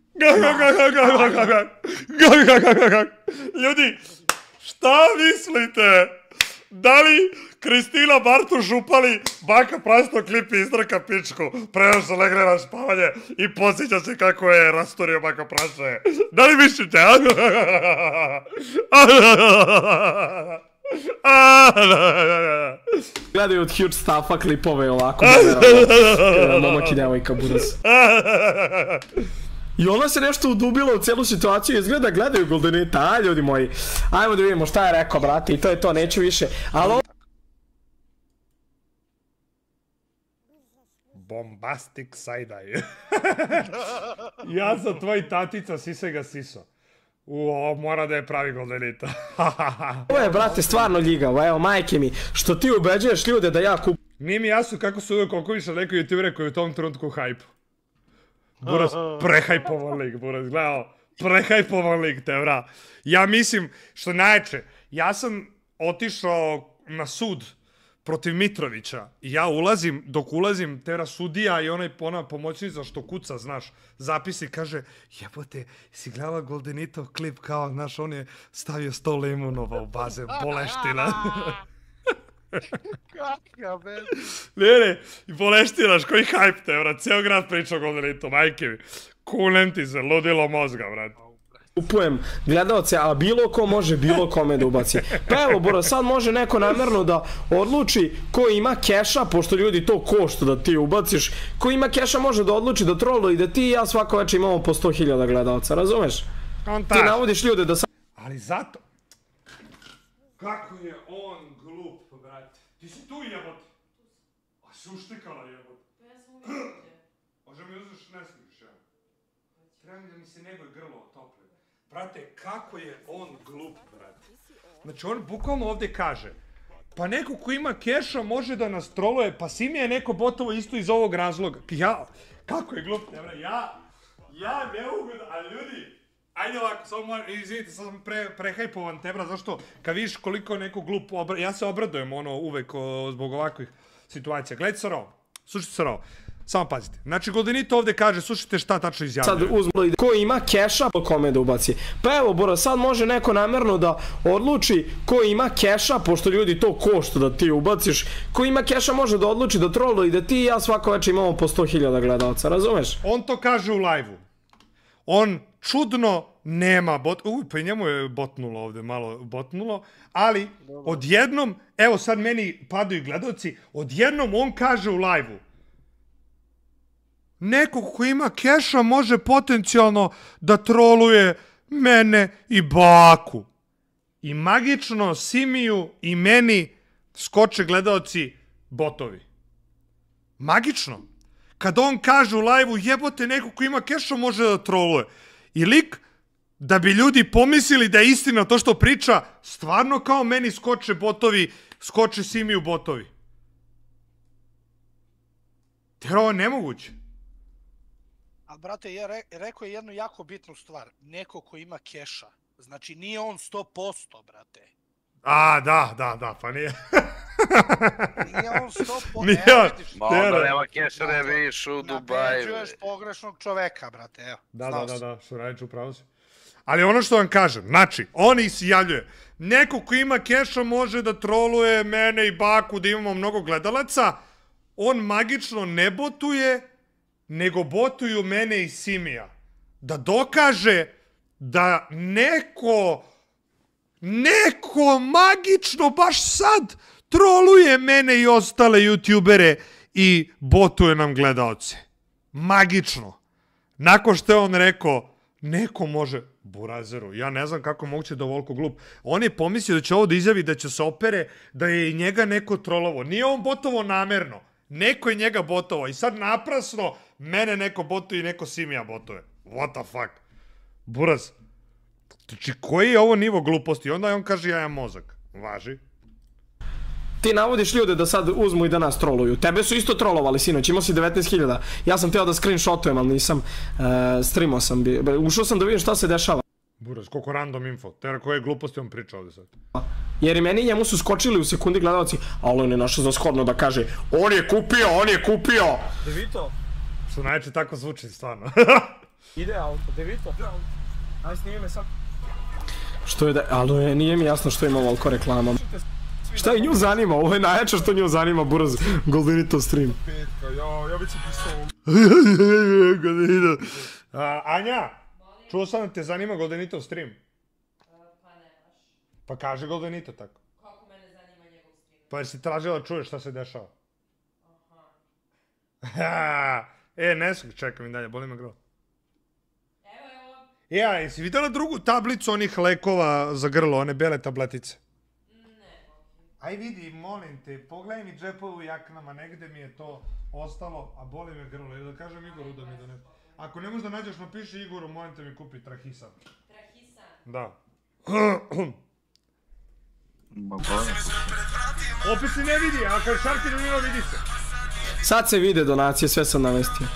Ljudi, šta mislite? Da li Kristina Bartuš upali Baka prasto klip i izdraka pičku pre nego što legne na spavanje i podsjeća se kako je rastorio Baka praše? Da li mislite? Gledaju od Huge Stuffa klipove ovako, momak i devojka Buraz. I ona se nešto udubila u celu situaciju, izgleda gledaju Goldenita, ljudi moji. Ajmo da vidimo šta je rekao, brate, i to je to, neću više. Alo? Bombastic side-eye. Ja sam tvoj tatica, sise ga siso. Ovo mora da je pravi Goldenita. Ovo je, brate, stvarno ljigavo, evo, majke mi, što ti ubeđuješ ljude da ja kupujem. Nije mi jasno kako su uvijek konkuviša neko youtubere koji je u tom trenutku hajpu. Buraz, prehajpovan lik, Buraz, gledao, prehajpovan lik, te vra. Ja mislim, što najče, ja sam otišao na sud protiv Mitrovića i ja ulazim, dok ulazim, te vra sudija i ona pomoćnica što kuca, znaš, zapisi, kaže, jebote, si gledala Goldenitov klip kao, znaš, on je stavio 100 limunova u bazen, boleština. Kaka, bez... Ne, i boleštinaš, koji hajp te, vrat, cijel grad priča o Goldenitu, majke mi. Kunem ti se, ludilo mozga, vrat. Kupujem gledalce, a bilo ko može bilo kome da ubaci. Pa evo, Buraz, sad može neko namerno da odluči ko ima keša, pošto ljudi to košta da ti ubaciš, ko ima keša može da odluči da troluje i da ti i ja svako večer imamo po 100.000 gledalca, razumeš? Ti navodiš ljude da sad... Ali zato... Kako je on glup, brate. Ti si tu jebot. A si uštikala jebot. Može mi uzeš ne smiješ, ja. Treba mi da mi se njegov grlo otople. Brate, kako je on glup, brate. Znači on bukvalno ovdje kaže, pa neko ko ima keša može da nas troluje, pa si mi je neko botovo isto iz ovog razloga. Ja, kako je glup, ja ne mogu da, a ljudi, ajde ovako, samo izvinite, sad sam prehajpovan tebra, zašto kad vidiš koliko neko glup, ja se obradujem ono uvek zbog ovakvih situacija. Gledajte se ovo, slušajte se ovo, samo pazite. Znači Goldenito ovdje kaže, slušajte šta tačno izjavljaju. Sad uzmo ko ima keša po kome da ubaci. Pa evo, Buraz, sad može neko namerno da odluči ko ima keša, pošto ljudi to košta da ti ubaciš, ko ima keša može da odluči da troluje i da ti i ja svako večer imamo po 100.000 gledalca, razumeš? On to kaže u live-u. On čudno nema pa i njemu je botnulo ovdje, malo botnulo, ali odjednom, evo sad meni padaju gledalci, odjednom on kaže u live-u, neko ko ima keša može potencijalno da troluje mene i Baku. I magično Simiju i meni skoče gledaoci botovi. Magično. Kad on kaže u live-u, jebote, neko ko ima keša može da troluje. I lik, da bi ljudi pomislili da je istina to što priča, stvarno kao meni skoče botovi, skoče Simiju botovi. Jer ovo je nemoguće. A brate, rekao je jednu jako bitnu stvar. Neko ko ima keša. Znači nije on 100%, brate. A, da, pa nije. Nije on 100%. Nije on. Ma onda nema keša, ne vidiš u Dubaju. Nabeđuješ pogrešnog čoveka, brate, evo. Da, što radiš upravo si. Ali ono što vam kažem, znači, on isjavljuje, neko ko ima keša može da troluje mene i Baku, da imamo mnogo gledalaca, on magično ne botuje, nego botuju mene i Simija. Da dokaže da neko magično baš sad troluje mene i ostale youtubere i botuje nam gledaoce. Magično. Nakon što je on rekao, neko može, burazeru, ja ne znam kako moguće da ovoliko glup. On je pomislio da će ovo da izjavi, da će se opere, da je i njega neko trolovo. Nije on botovo namerno. Neko je njega botovo i sad naprasno mene neko botuje i neko Simija botuje. What the fuck? Buraz. Znači, koji je ovo nivo gluposti? Onda on kaže, ja imam mozak. Važi. Ti navodiš ljude da sad uzmu i da nas troluju. Tebe su isto trolovali, sinoć, imao si 19.000. Ja sam teo da screenshotujem, ali nisam. Streamao sam. Ušao sam da vidim šta se dešava. Buraz, koliko random info. Te koje gluposti on priča ovdje sad. Jer i meni i njemu su skočili u sekundi gledalci, ali on je našao za shodno da kaže on je kupio! Devito? Što najče tako zvuči, stvarno. Ide auto, Devito? Aj, snimi me sad. Što je da, ali nije mi jasno što ima ovoliko reklama. Šta je nju zanima? Ovo je najjače što nju zanima, Buraz, Goldenito stream. Ja već sam pisao. Goldenito. Anja, čuo sam da te zanima Goldenito stream. Pa ne baš. Pa kaže Goldenito tako. Kako mene zanima njegov stream? Pa jer si tražila da čuješ šta se dešava. Aha. Ne čekam i dalje, boli me grlo. Evo. Ja, jesi vidjela drugu tablicu onih lekova za grlo, one bele tabletice? Ne. Aj vidi, molim te, pogledaj mi džepove u jaknama, negde mi je to ostalo, a boli me grlo, ili da kažem Igoru da mi donese. Ako ne možeš da nađeš, napiši Igoru, molim te mi kupi trahisan. Trahisan? Da. Opet se ne vidi, ako je šarki da nima vidi se. Sad se vide donacije, sve sam navestio.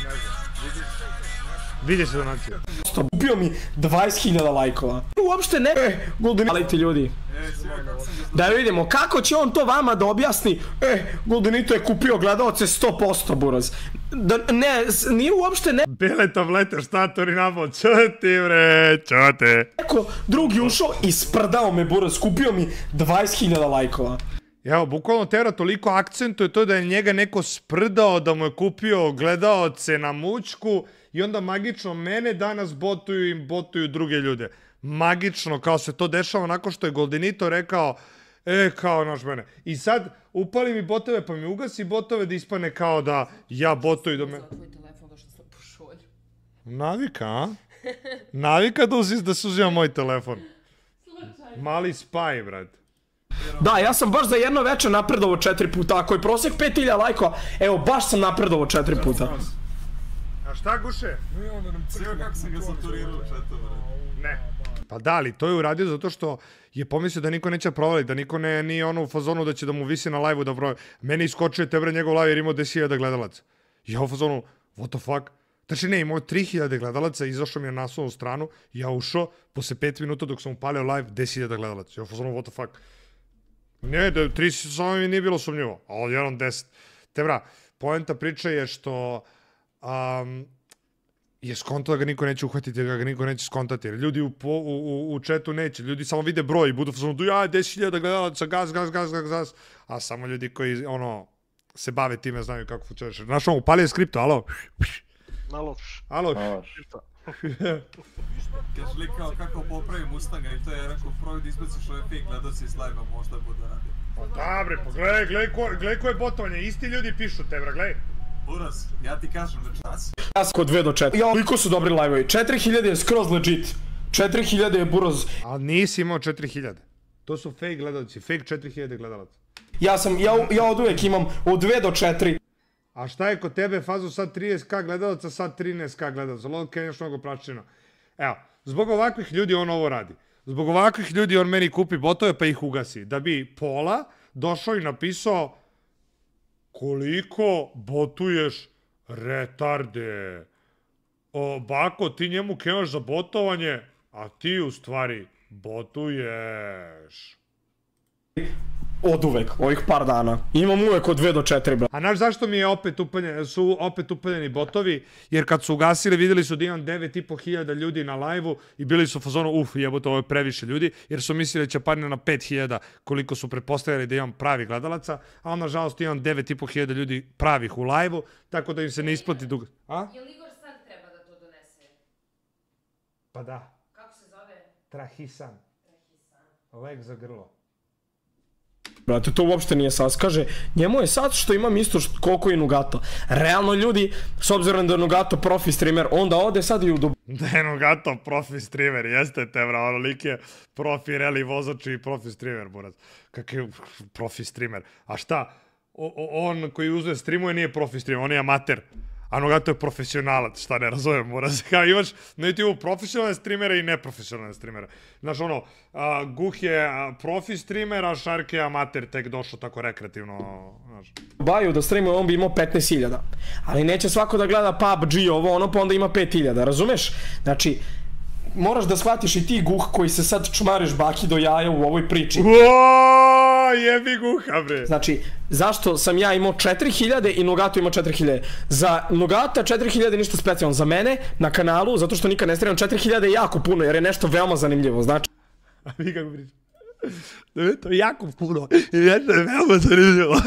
Vidi se donacije. Kupio mi 20.000 lajkova. Uopšte ne... Goldenito, alejte ljudi. Da vidimo, kako će on to vama da objasni? Goldenito je kupio gledalce 100%, Buraz. Ne, nije uopšte ne... Bele tablete, štatori nabao, čoti bre, čote. Neko drugi ušao i sprdao me, Buraz, kupio mi 20.000 lajkova. Evo, bukvalno Tera toliko akcentuje to da je njega neko sprdao, da mu je kupio gledaoce na mućku i onda magično mene danas botuju i botuju druge ljude. Magično, kao se to dešava nakon što je Goldenito rekao, kao naš mene. I sad upali mi botove pa mi ugasi botove da ispane kao da ja botuju do mene. Za tvoj telefon došla sam po šolju. Navika, a? Navika da se uzima moj telefon. Mali spaj, brad. Da, ja sam baš za jedno večer napredovo 4 puta. Ako je prosjek 5.000 lajkova, evo, baš sam napredovo 4 puta. A šta guše? Sve kako sam ga saturirao u chatu, Ne. Pa da, ali to je uradio zato što je pomislio da niko neće provaliti, da niko nije ono u fazonu da će da mu visi na live-u da broj. Mene iskočuje te bre njegov live jer imao 10.000 gledalaca. Ja u fazonu, what the fuck? Znači ne, imao 3.000 gledalaca, izašao mi na naslovnu stranu, ja ušao, posle 5 minuta dok sam upalio live, 10.000 gledalaca. Ja u fazonu, what the fuck? Ne, 3 samo mi nije bilo sumnjivo, ali jednom 10. Te bra, poenta priče je što je skonto da ga niko neće uhvatiti, da ga niko neće skontati. Jer ljudi u chatu neće, ljudi samo vide broj i budu fazonu, ja, 10.000 gledalaca, gas. A samo ljudi koji, se bave time, znaju kako funkcionira. Znaš, upali je skripto, alo? Alo? Kaže li kao kako popravi Mustanga i to je rekao probaj da izbaciš ove fake gledaoci iz live-a, možda bude radio. Pa dobre, pa gledaj ko je botovanje, isti ljudi pišu te, bra, gledaj. Buraz, ja ti kažem večeras. Ja sam kod 2 do 4. Ja, koliko su dobri live-ovi? 4.000 je skroz legit. 4.000 je Buraz. Ali nisi imao 4.000. To su fake gledalci, fake 4.000 gledalaca. Ja od uvek imam od 2 do 4. A šta je kod tebe, Fazo, sad 30k gledalaca, sad 13k gledalaca, lolka je još mnogo praćeno. Evo, zbog ovakvih ljudi on ovo radi. Zbog ovakvih ljudi on meni kupi botove pa ih ugasi. Da bi Pola došao i napisao koliko botuješ retarde. Bako, ti njemu kemaš za botovanje, a ti u stvari botuješ. Od uvek, ovih par dana. Imam uvek od 2 do 4, bro. A znaš zašto mi je su opet upaljeni botovi? Jer kad su ugasili, vidjeli su da imam 9.500 ljudi na live-u i bili su u fazonu, jebote, ovo je previše ljudi, jer su mislili da će padne na 5.000 koliko su pretpostavljali da imam pravi gledalaca, a on, nažalost, imam 9.500 ljudi pravih u live-u, tako da im se ne isplati dugo. A? Jel Igor sad treba da to donese? Pa da. Kako se zove? Trahisan. Lek za grlo. Brate, to uopšte nije sad. Kaže, njemu je sad što imam isto koliko i Nugato. Realno ljudi, s obzirom da je Nugato profi streamer, onda ode sad i u Dubaju. Da je Nugato profi streamer, jeste te, bra, ono lik je profi rally vozač i profi streamer, morat. Kak je profi streamer? A šta? On koji uzme streamuje nije profi streamer, on je amater. A Nugato je profesionalac, šta ne razumem, mora se kao imaš na YouTube profesionalne streamere i neprofesionalne streamere. Znaš ono, Guh je profi streamer, a Shark je amater, tek došao tako rekreativno, znaš. Dubaju da streamuje, on bi imao 15.000. Ali neće svako da gleda PUBG ovo, ono pa onda ima 5.000, razumeš? Znači, moraš da shvatiš i ti Guh koji se sad čmariš baki do jaja u ovoj priči. Uuuu, jebi Guha, bre. Znači, zašto sam ja imao 4.000 i Nugato imao 4.000? Za Nugata 4.000 ništa specijalno. Za mene, na kanalu, zato što nikad ne streamam, 4.000 je jako puno, jer je nešto veoma zanimljivo, znači. A vi kako pričam? To je jako puno, jer je nešto veoma zanimljivo.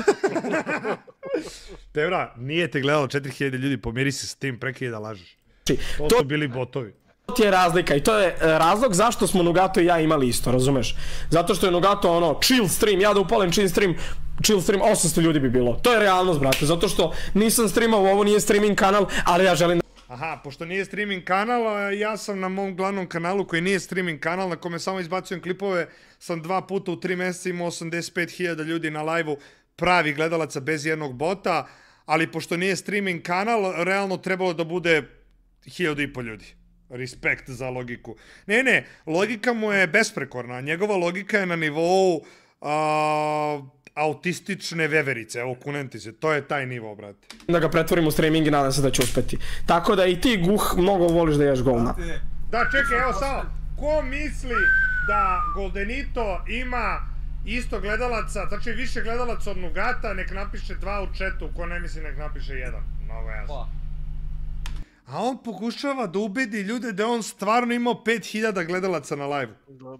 Tebra, nije te gledalo 4.000 ljudi, pomiri se s tim, prekida da lažeš. To su bili botovi. To je razlika i to je razlog zašto smo Nugato i ja imali isto, razumeš? Zato što je Nugato ono, chill stream, ja da upalim chill stream, 800 ljudi bi bilo. To je realnost, brate, zato što nisam streamao, ovo nije streaming kanal, ali ja želim da... Aha, pošto nije streaming kanal, ja sam na mom glavnom kanalu koji nije streaming kanal, na kome samo izbacujem klipove, sam 2 puta u 3 mjeseca imao 85.000 ljudi na live-u, pravi gledalaca bez jednog bota, ali pošto nije streaming kanal, realno trebalo da bude 1.500 ljudi. Respekt za logiku. Ne, logika mu je besprekorna. Njegova logika je na nivou autistične veverice. Evo, kunenti se. To je taj nivo, brate. Da ga pretvorim u streaming i nadam se da će uspeti. Tako da i ti, Guh, mnogo voliš da ješ govna. Da, čekaj, evo samo. Ko misli da Goldenito ima isto gledalaca, znači više gledalaca od Nugata, nek napiše 2 u chatu. Ko ne misli, nek napiše 1. Mnogo jasno. A on pokušava da ubedi ljude da on stvarno imao 5.000 gledalaca na live.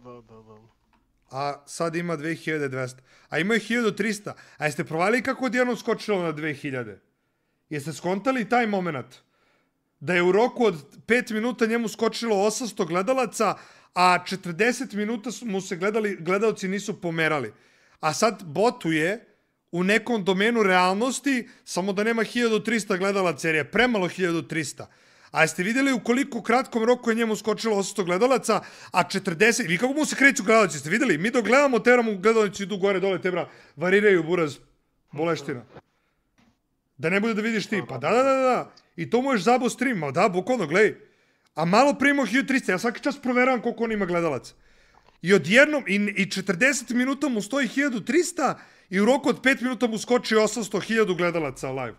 A sad ima 2.200. A ima je 1.300. A jeste provali kako odjednom skočilo na 2.000? Jeste skontali taj moment? Da je u roku od 5 minuta njemu skočilo 800 gledalaca, a 40 minuta mu se gledalci nisu pomerali. A sad botuje u nekom domenu realnosti, samo da nema 1.300 gledalaca, jer je premalo 1.300. A jeste vidjeli u koliko kratkom roku je njemu skočilo 800 gledalaca, a 40... Vi kako mu se kreću gledalci, jeste vidjeli? Mi dok gledamo, tebra mu gledalci idu gore, dole, tebra, variraju buraz, boleština. Da ne bude da vidiš ti, pa da. I to možeš zabo stream, ma da, bukvalno, gledaj. A malo primao 1.300, ja svaki čas proveravam koliko on ima gledalaca. I odjednom, i 40 minuta mu stoji 1.300, i u roku od 5 minuta mu skoči 800.000 gledalaca live.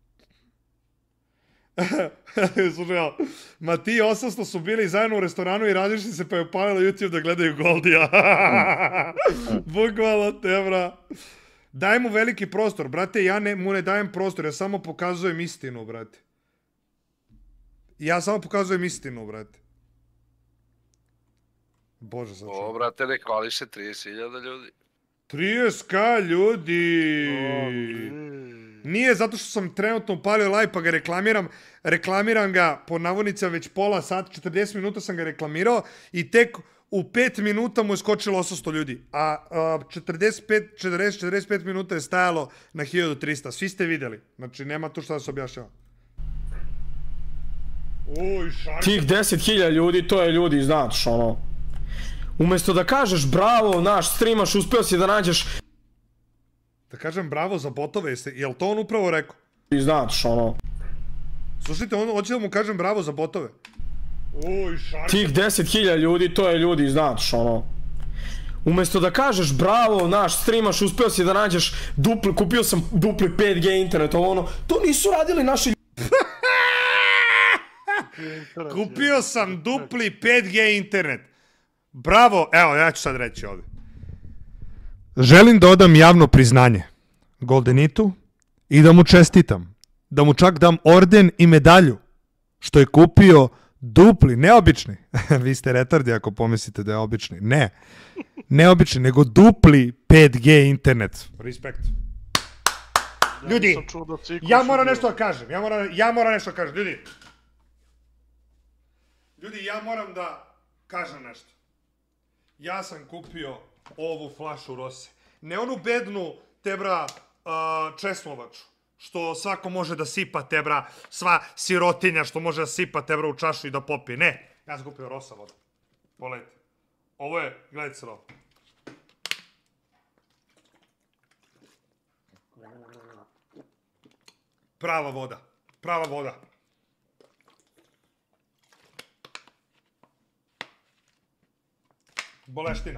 Slušaj, ma ti 800 su bili zajedno u restoranu i razišli se pa je upalilo YouTube da gledaju Goldija. Bukvalno te, bra. Daj mu veliki prostor, brate, ja mu ne dajem prostor, ja samo pokazujem istinu, brate. Ja samo pokazujem istinu, brate. Bože, sad O, brate, ne hvali se 30.000 ljudi. 30k ljudi. Nije zato što sam trenutno upalio live pa ga reklamiram ga po navodnicama već pola sata, 40 minuta sam ga reklamirao i tek u 5 minuta mu je skočilo 800 ljudi, a 45 minuta je stajalo na 1.300, svi ste vidjeli, znači nema tu šta da se objašnjava. Tih 10.000 ljudi, to je ljudi, znaš, ono, umjesto da kažeš bravo, naš streamaš, uspio si da nađeš Da kažem bravo za botove, jel to on upravo rekao? I znaš, ono... Slušajte, hoće da mu kažem bravo za botove. Uj, šarka. Tih 10.000 ljudi, to je ljudi, znaš, ono... Umjesto da kažeš bravo, naš, streamaš, uspio si da nađeš dupli, kupio sam dupli 5G internet, ono, to nisu radili naši ljudi. Kupio sam dupli 5G internet. Bravo, evo, ja ću sad reći ovdje. Želim da odam javno priznanje Goldenitu i da mu čestitam. Da mu čak dam orden i medalju što je kupio dupli, ne obični. Vi ste retardi ako pomislite da je obični. Ne obični, nego dupli 5G internet. Respekt. Ljudi, ja moram nešto da kažem. Ja moram nešto da kažem. Ljudi, ja moram da kažem nešto. Ja sam kupio ovu flašu rose. Ne onu bednu, tebra, česlovaču. Što svako može da sipa, tebra, sva sirotinja što može da sipa, tebra, u čašu i da popije. Ne, ja sam kupio rosa voda. Pogledajte. Ovo je, gledajte se ovo. Prava voda. Prava voda. Boleština.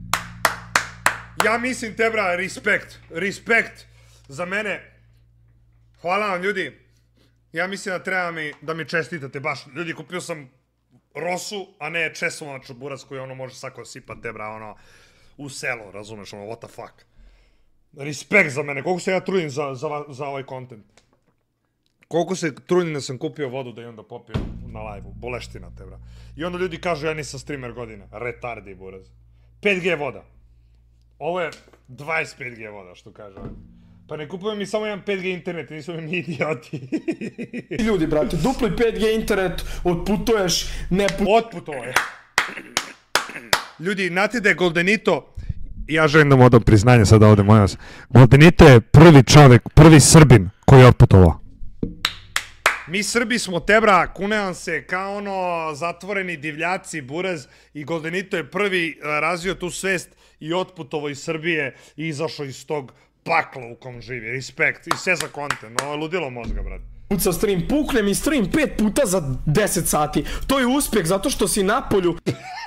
Ja mislim, tebra, respekt za mene. Hvala vam, ljudi. Ja mislim da treba da mi čestitate baš. Ljudi, kupio sam rosu, a ne česlovaču burac koji ono može svako sipat, tebra, ono, u selo, razumeš, ono, what the fuck. Respekt za mene, koliko se ja trudim za ovaj content. Koliko se trudim da sam kupio vodu da i onda popijem na live-u. Boleština, tebra. I onda ljudi kažu ja nisam streamer godina. Retardi, buraz. 5G voda. Ovo je 25G voda, što kaže. Pa ne kupujem mi samo jedan 5G internet, nisu mi idioti. Ljudi, brate, dupli 5G internet, otputuješ, Otputovo je. Ljudi, znate da je Goldenito, ja želim da mu odam priznanje sada ovde, molim vas. Goldenito je prvi čovek, prvi Srbin koji je otputovao. Mi Srbi smo, tebra, kunevam se, kao ono zatvoreni divljaci, buraz, i Goldenito je prvi razvio tu svest i otputovao iz Srbije i izašao iz tog pakla u kom živi. Respekt. I sve za content. Ovo je ludilo mozga, brad. Puca stream, pukne mi stream 5 puta za 10 sati. To je uspjeh zato što si napolju.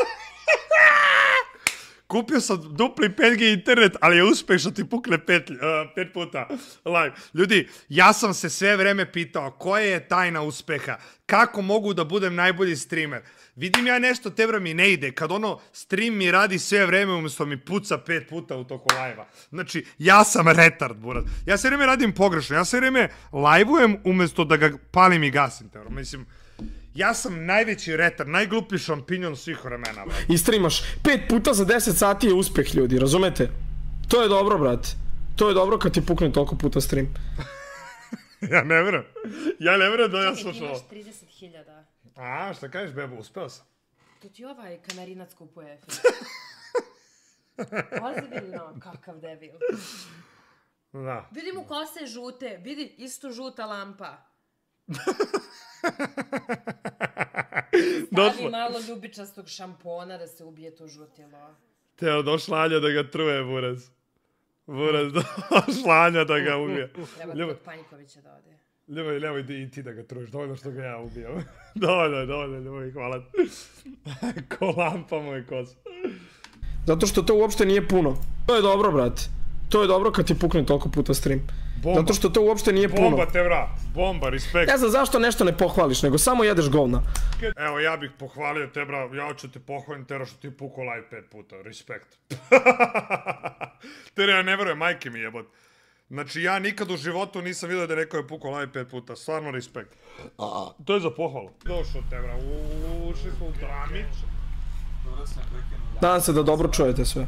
Kupio sam dupli 5G internet, ali je uspeh što ti pukne 5 puta live. Ljudi, ja sam se sve vreme pitao koja je tajna uspeha, kako mogu da budem najbolji streamer. Vidim ja nešto, tebra mi ne ide, kad ono stream mi radi sve vreme umjesto mi puca 5 puta u toku live-a. Znači, ja sam retard, buraz. Ja sve vreme radim pogrešno, ja sve vreme live-ujem umjesto da ga palim i gasim, tebra. Mislim, ja sam najveći retard, najgluplji šampinjon svih vremena, brate. I streamaš 5 puta za 10 sati je uspjeh, ljudi, razumete? To je dobro, brate. To je dobro kad ti pukne toliko puta stream. Ja ne vjerujem da ja slušao. Imaš 30.000. A, šta kažeš, bebo, uspeo sam. To ti ovaj kanarinac kupuje. Ozbiljno, kakav debil. Da. Vidi mu kose žute, vidi isto žuta lampa. Stavi malo ljubičastog šampona da se ubije to žutilo. Teo, došla Anja da ga truje, buraz. Buraz, došla Anja da ga ubije. Treba kod Panjkovića da ode. Nemoj i ti da ga truješ, dovoljno što ga ja ubijam. Dovoljno, ljubav, hvala. Ko lampa moj kos. Zato što to uopšte nije puno. To je dobro, brate. To je dobro kad ti pukne toliko puta stream. Bomba. Zato što to uopšte nije puno. Bomba, te vrat. Bomba, respekt. Ne znam zašto nešto ne pohvališ, nego samo jedeš govna. Evo, ja bih pohvalio te, bra. Ja hoću te pohvalim, Tera, što ti pukao live 5 puta. Respekt. Tera, ja ne verujem, majke mi jebot. Znači, ja nikad u životu nisam vidio da neko je pukao live 5 puta. Stvarno respekt. To je za pohvalu. Došao, te, bra. Ušli smo u dramić. Nadam se da dobro čujete sve.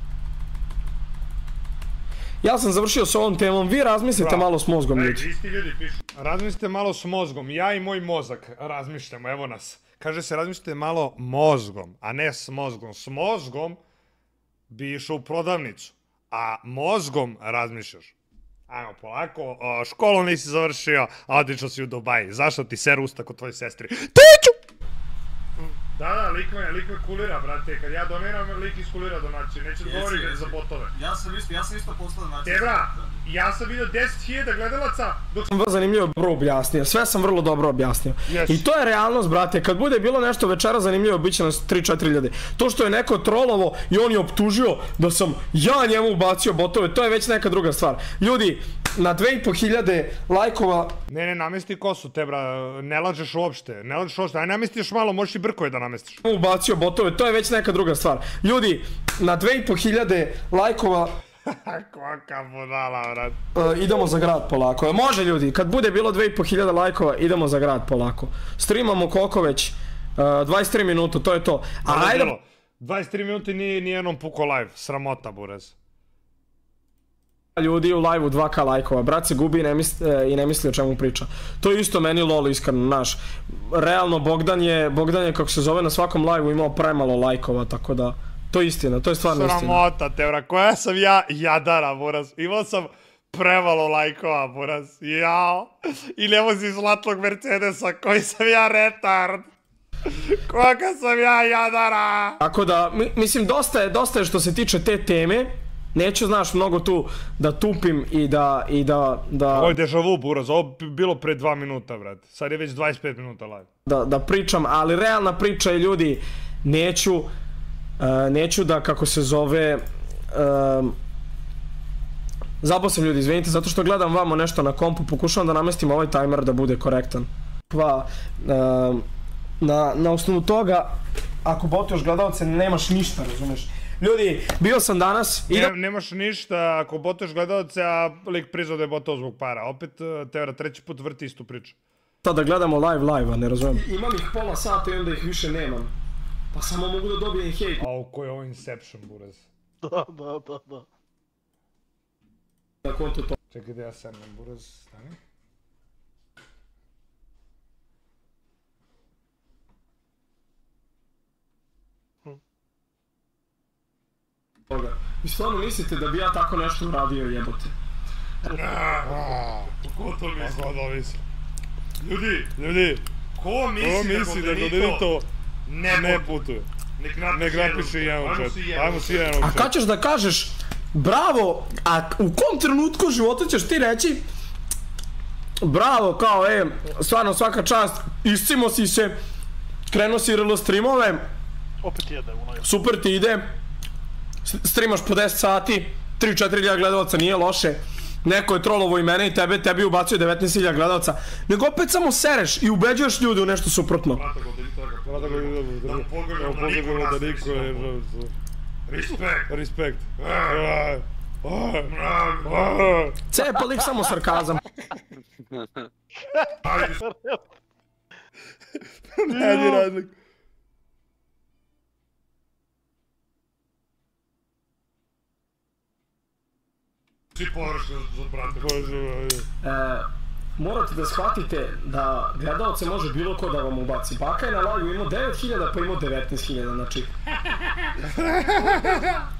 Ja sam završio s ovom temom, vi razmislite malo s mozgom, ljudi. Isti ljudi pišu. Razmislite malo s mozgom, ja i moj mozak razmišljamo, evo nas. Kaže se razmislite malo mozgom, a ne s mozgom. S mozgom bi išao u prodavnicu, a mozgom razmišljaš. Ajmo polako, školu nisi završio, a otišao si u Dubaji. Zašto ti ser usta kod tvoje sestri? Tiću! Da, lik me kulira, brate. Kad ja doniram, lik iskulira donaciju. Neće odgovori za botove. Ja sam isto poslao donaciju. Tebra, ja sam vidio 10.000 gledalaca dok Vrlo zanimljivo dobro objasnio, sve sam vrlo dobro objasnio. Yes. I to je realnost, brate, kad bude bilo nešto večera zanimljivo, bit će nas 3-4 ljudi. To što je neko trolovo i on je optužio da sam ja njemu ubacio botove, to je već neka druga stvar. Ljudi, na 2500 lajkova... Ne, namesti kosu, Tebra, ne lažeš uopšte, aj namestiš malo, možeš i brkoje da namestiš. Ubacio botove, to je već neka druga stvar. Ljudi, na 2500 lajkova... Koka budala, vrat. Idemo za grad polako. Može ljudi, kad bude bilo 2500 lajkova, idemo za grad polako. Streamamo koliko već? 23 minuta, to je to. A ajde... 23 minuti nije nijednom puko live, sramota, buraz. Ljudi u live-u 2k lajkova, brat se gubi i ne misli o čemu priča. To je isto meni lol iskreno, naš. Realno, Bogdan je, kako se zove, na svakom live-u imao premalo lajkova, tako da... To je istina, to je stvarno istina. Sramota, Tebra, koja sam ja jadara, buraz. Imao sam premalo lajkova, buraz. Jao. I ne vozi zlatnog Mercedesa, koji sam ja retard. Koga sam ja jadara. Tako da, mislim, dosta je što se tiče te teme. Neću, znaš, mnogo tu da tupim i da... Ovo je deja vu, buraz, ovo bilo pre 2 minuta, brate. Sad je već 25 minuta live. Da pričam, ali realna priča je, ljudi, neću da, kako se zove... Zabao sam, ljudi, izvinite, zato što gledam vamo nešto na kompu, pokušavam da namestim ovaj timer da bude korektan. Pa, na osnovu toga, ako botuješ gledalce, nemaš ništa, razumeš? Ljudi, bio sam danas... Nemaš ništa ako botuješ gledalce, a lik priznao da je botao zbog para. Opet, Tebra, treći put vrti istu priču. Sada gledamo live, a ne razumijem. Imam ih pola sata i onda ih više nemam. Pa samo mogu da dobijem hejt. Au, ko je ovo Inception, buraz. Da. Na konto to. Čekaj da ja sednem, buraz, stani. Vi stvarno mislite da bi ja tako nešto uradio, jebote? Ko to misli? Ljudi, ko misli da Godelito ne putuje? Nek napiše jedan u chat. Ajmo svi jedan u chat. A kad ćeš da kažeš bravo, a u kom trenutku života ćeš ti reći bravo, kao stvarno svaka čast, iscimo si se, krenuo si RL streamove, Opet jede, super ti ide, streamaš po 10 sati, 3-4 gledalca, nije loše. Neko je trolovo i mene i tebe, tebi ubacio 19.000 gledalca. Nego opet samo sereš i ubeđuješ ljude u nešto suprotno. Respekt. Cepa lik samo sarkazam. Nedi razlik. Svi površno za brate. Morate da shvatite da gledalce može bilo ko da vam ubaci. Baka je na live imao 9.000 pa imao 19.000, znači...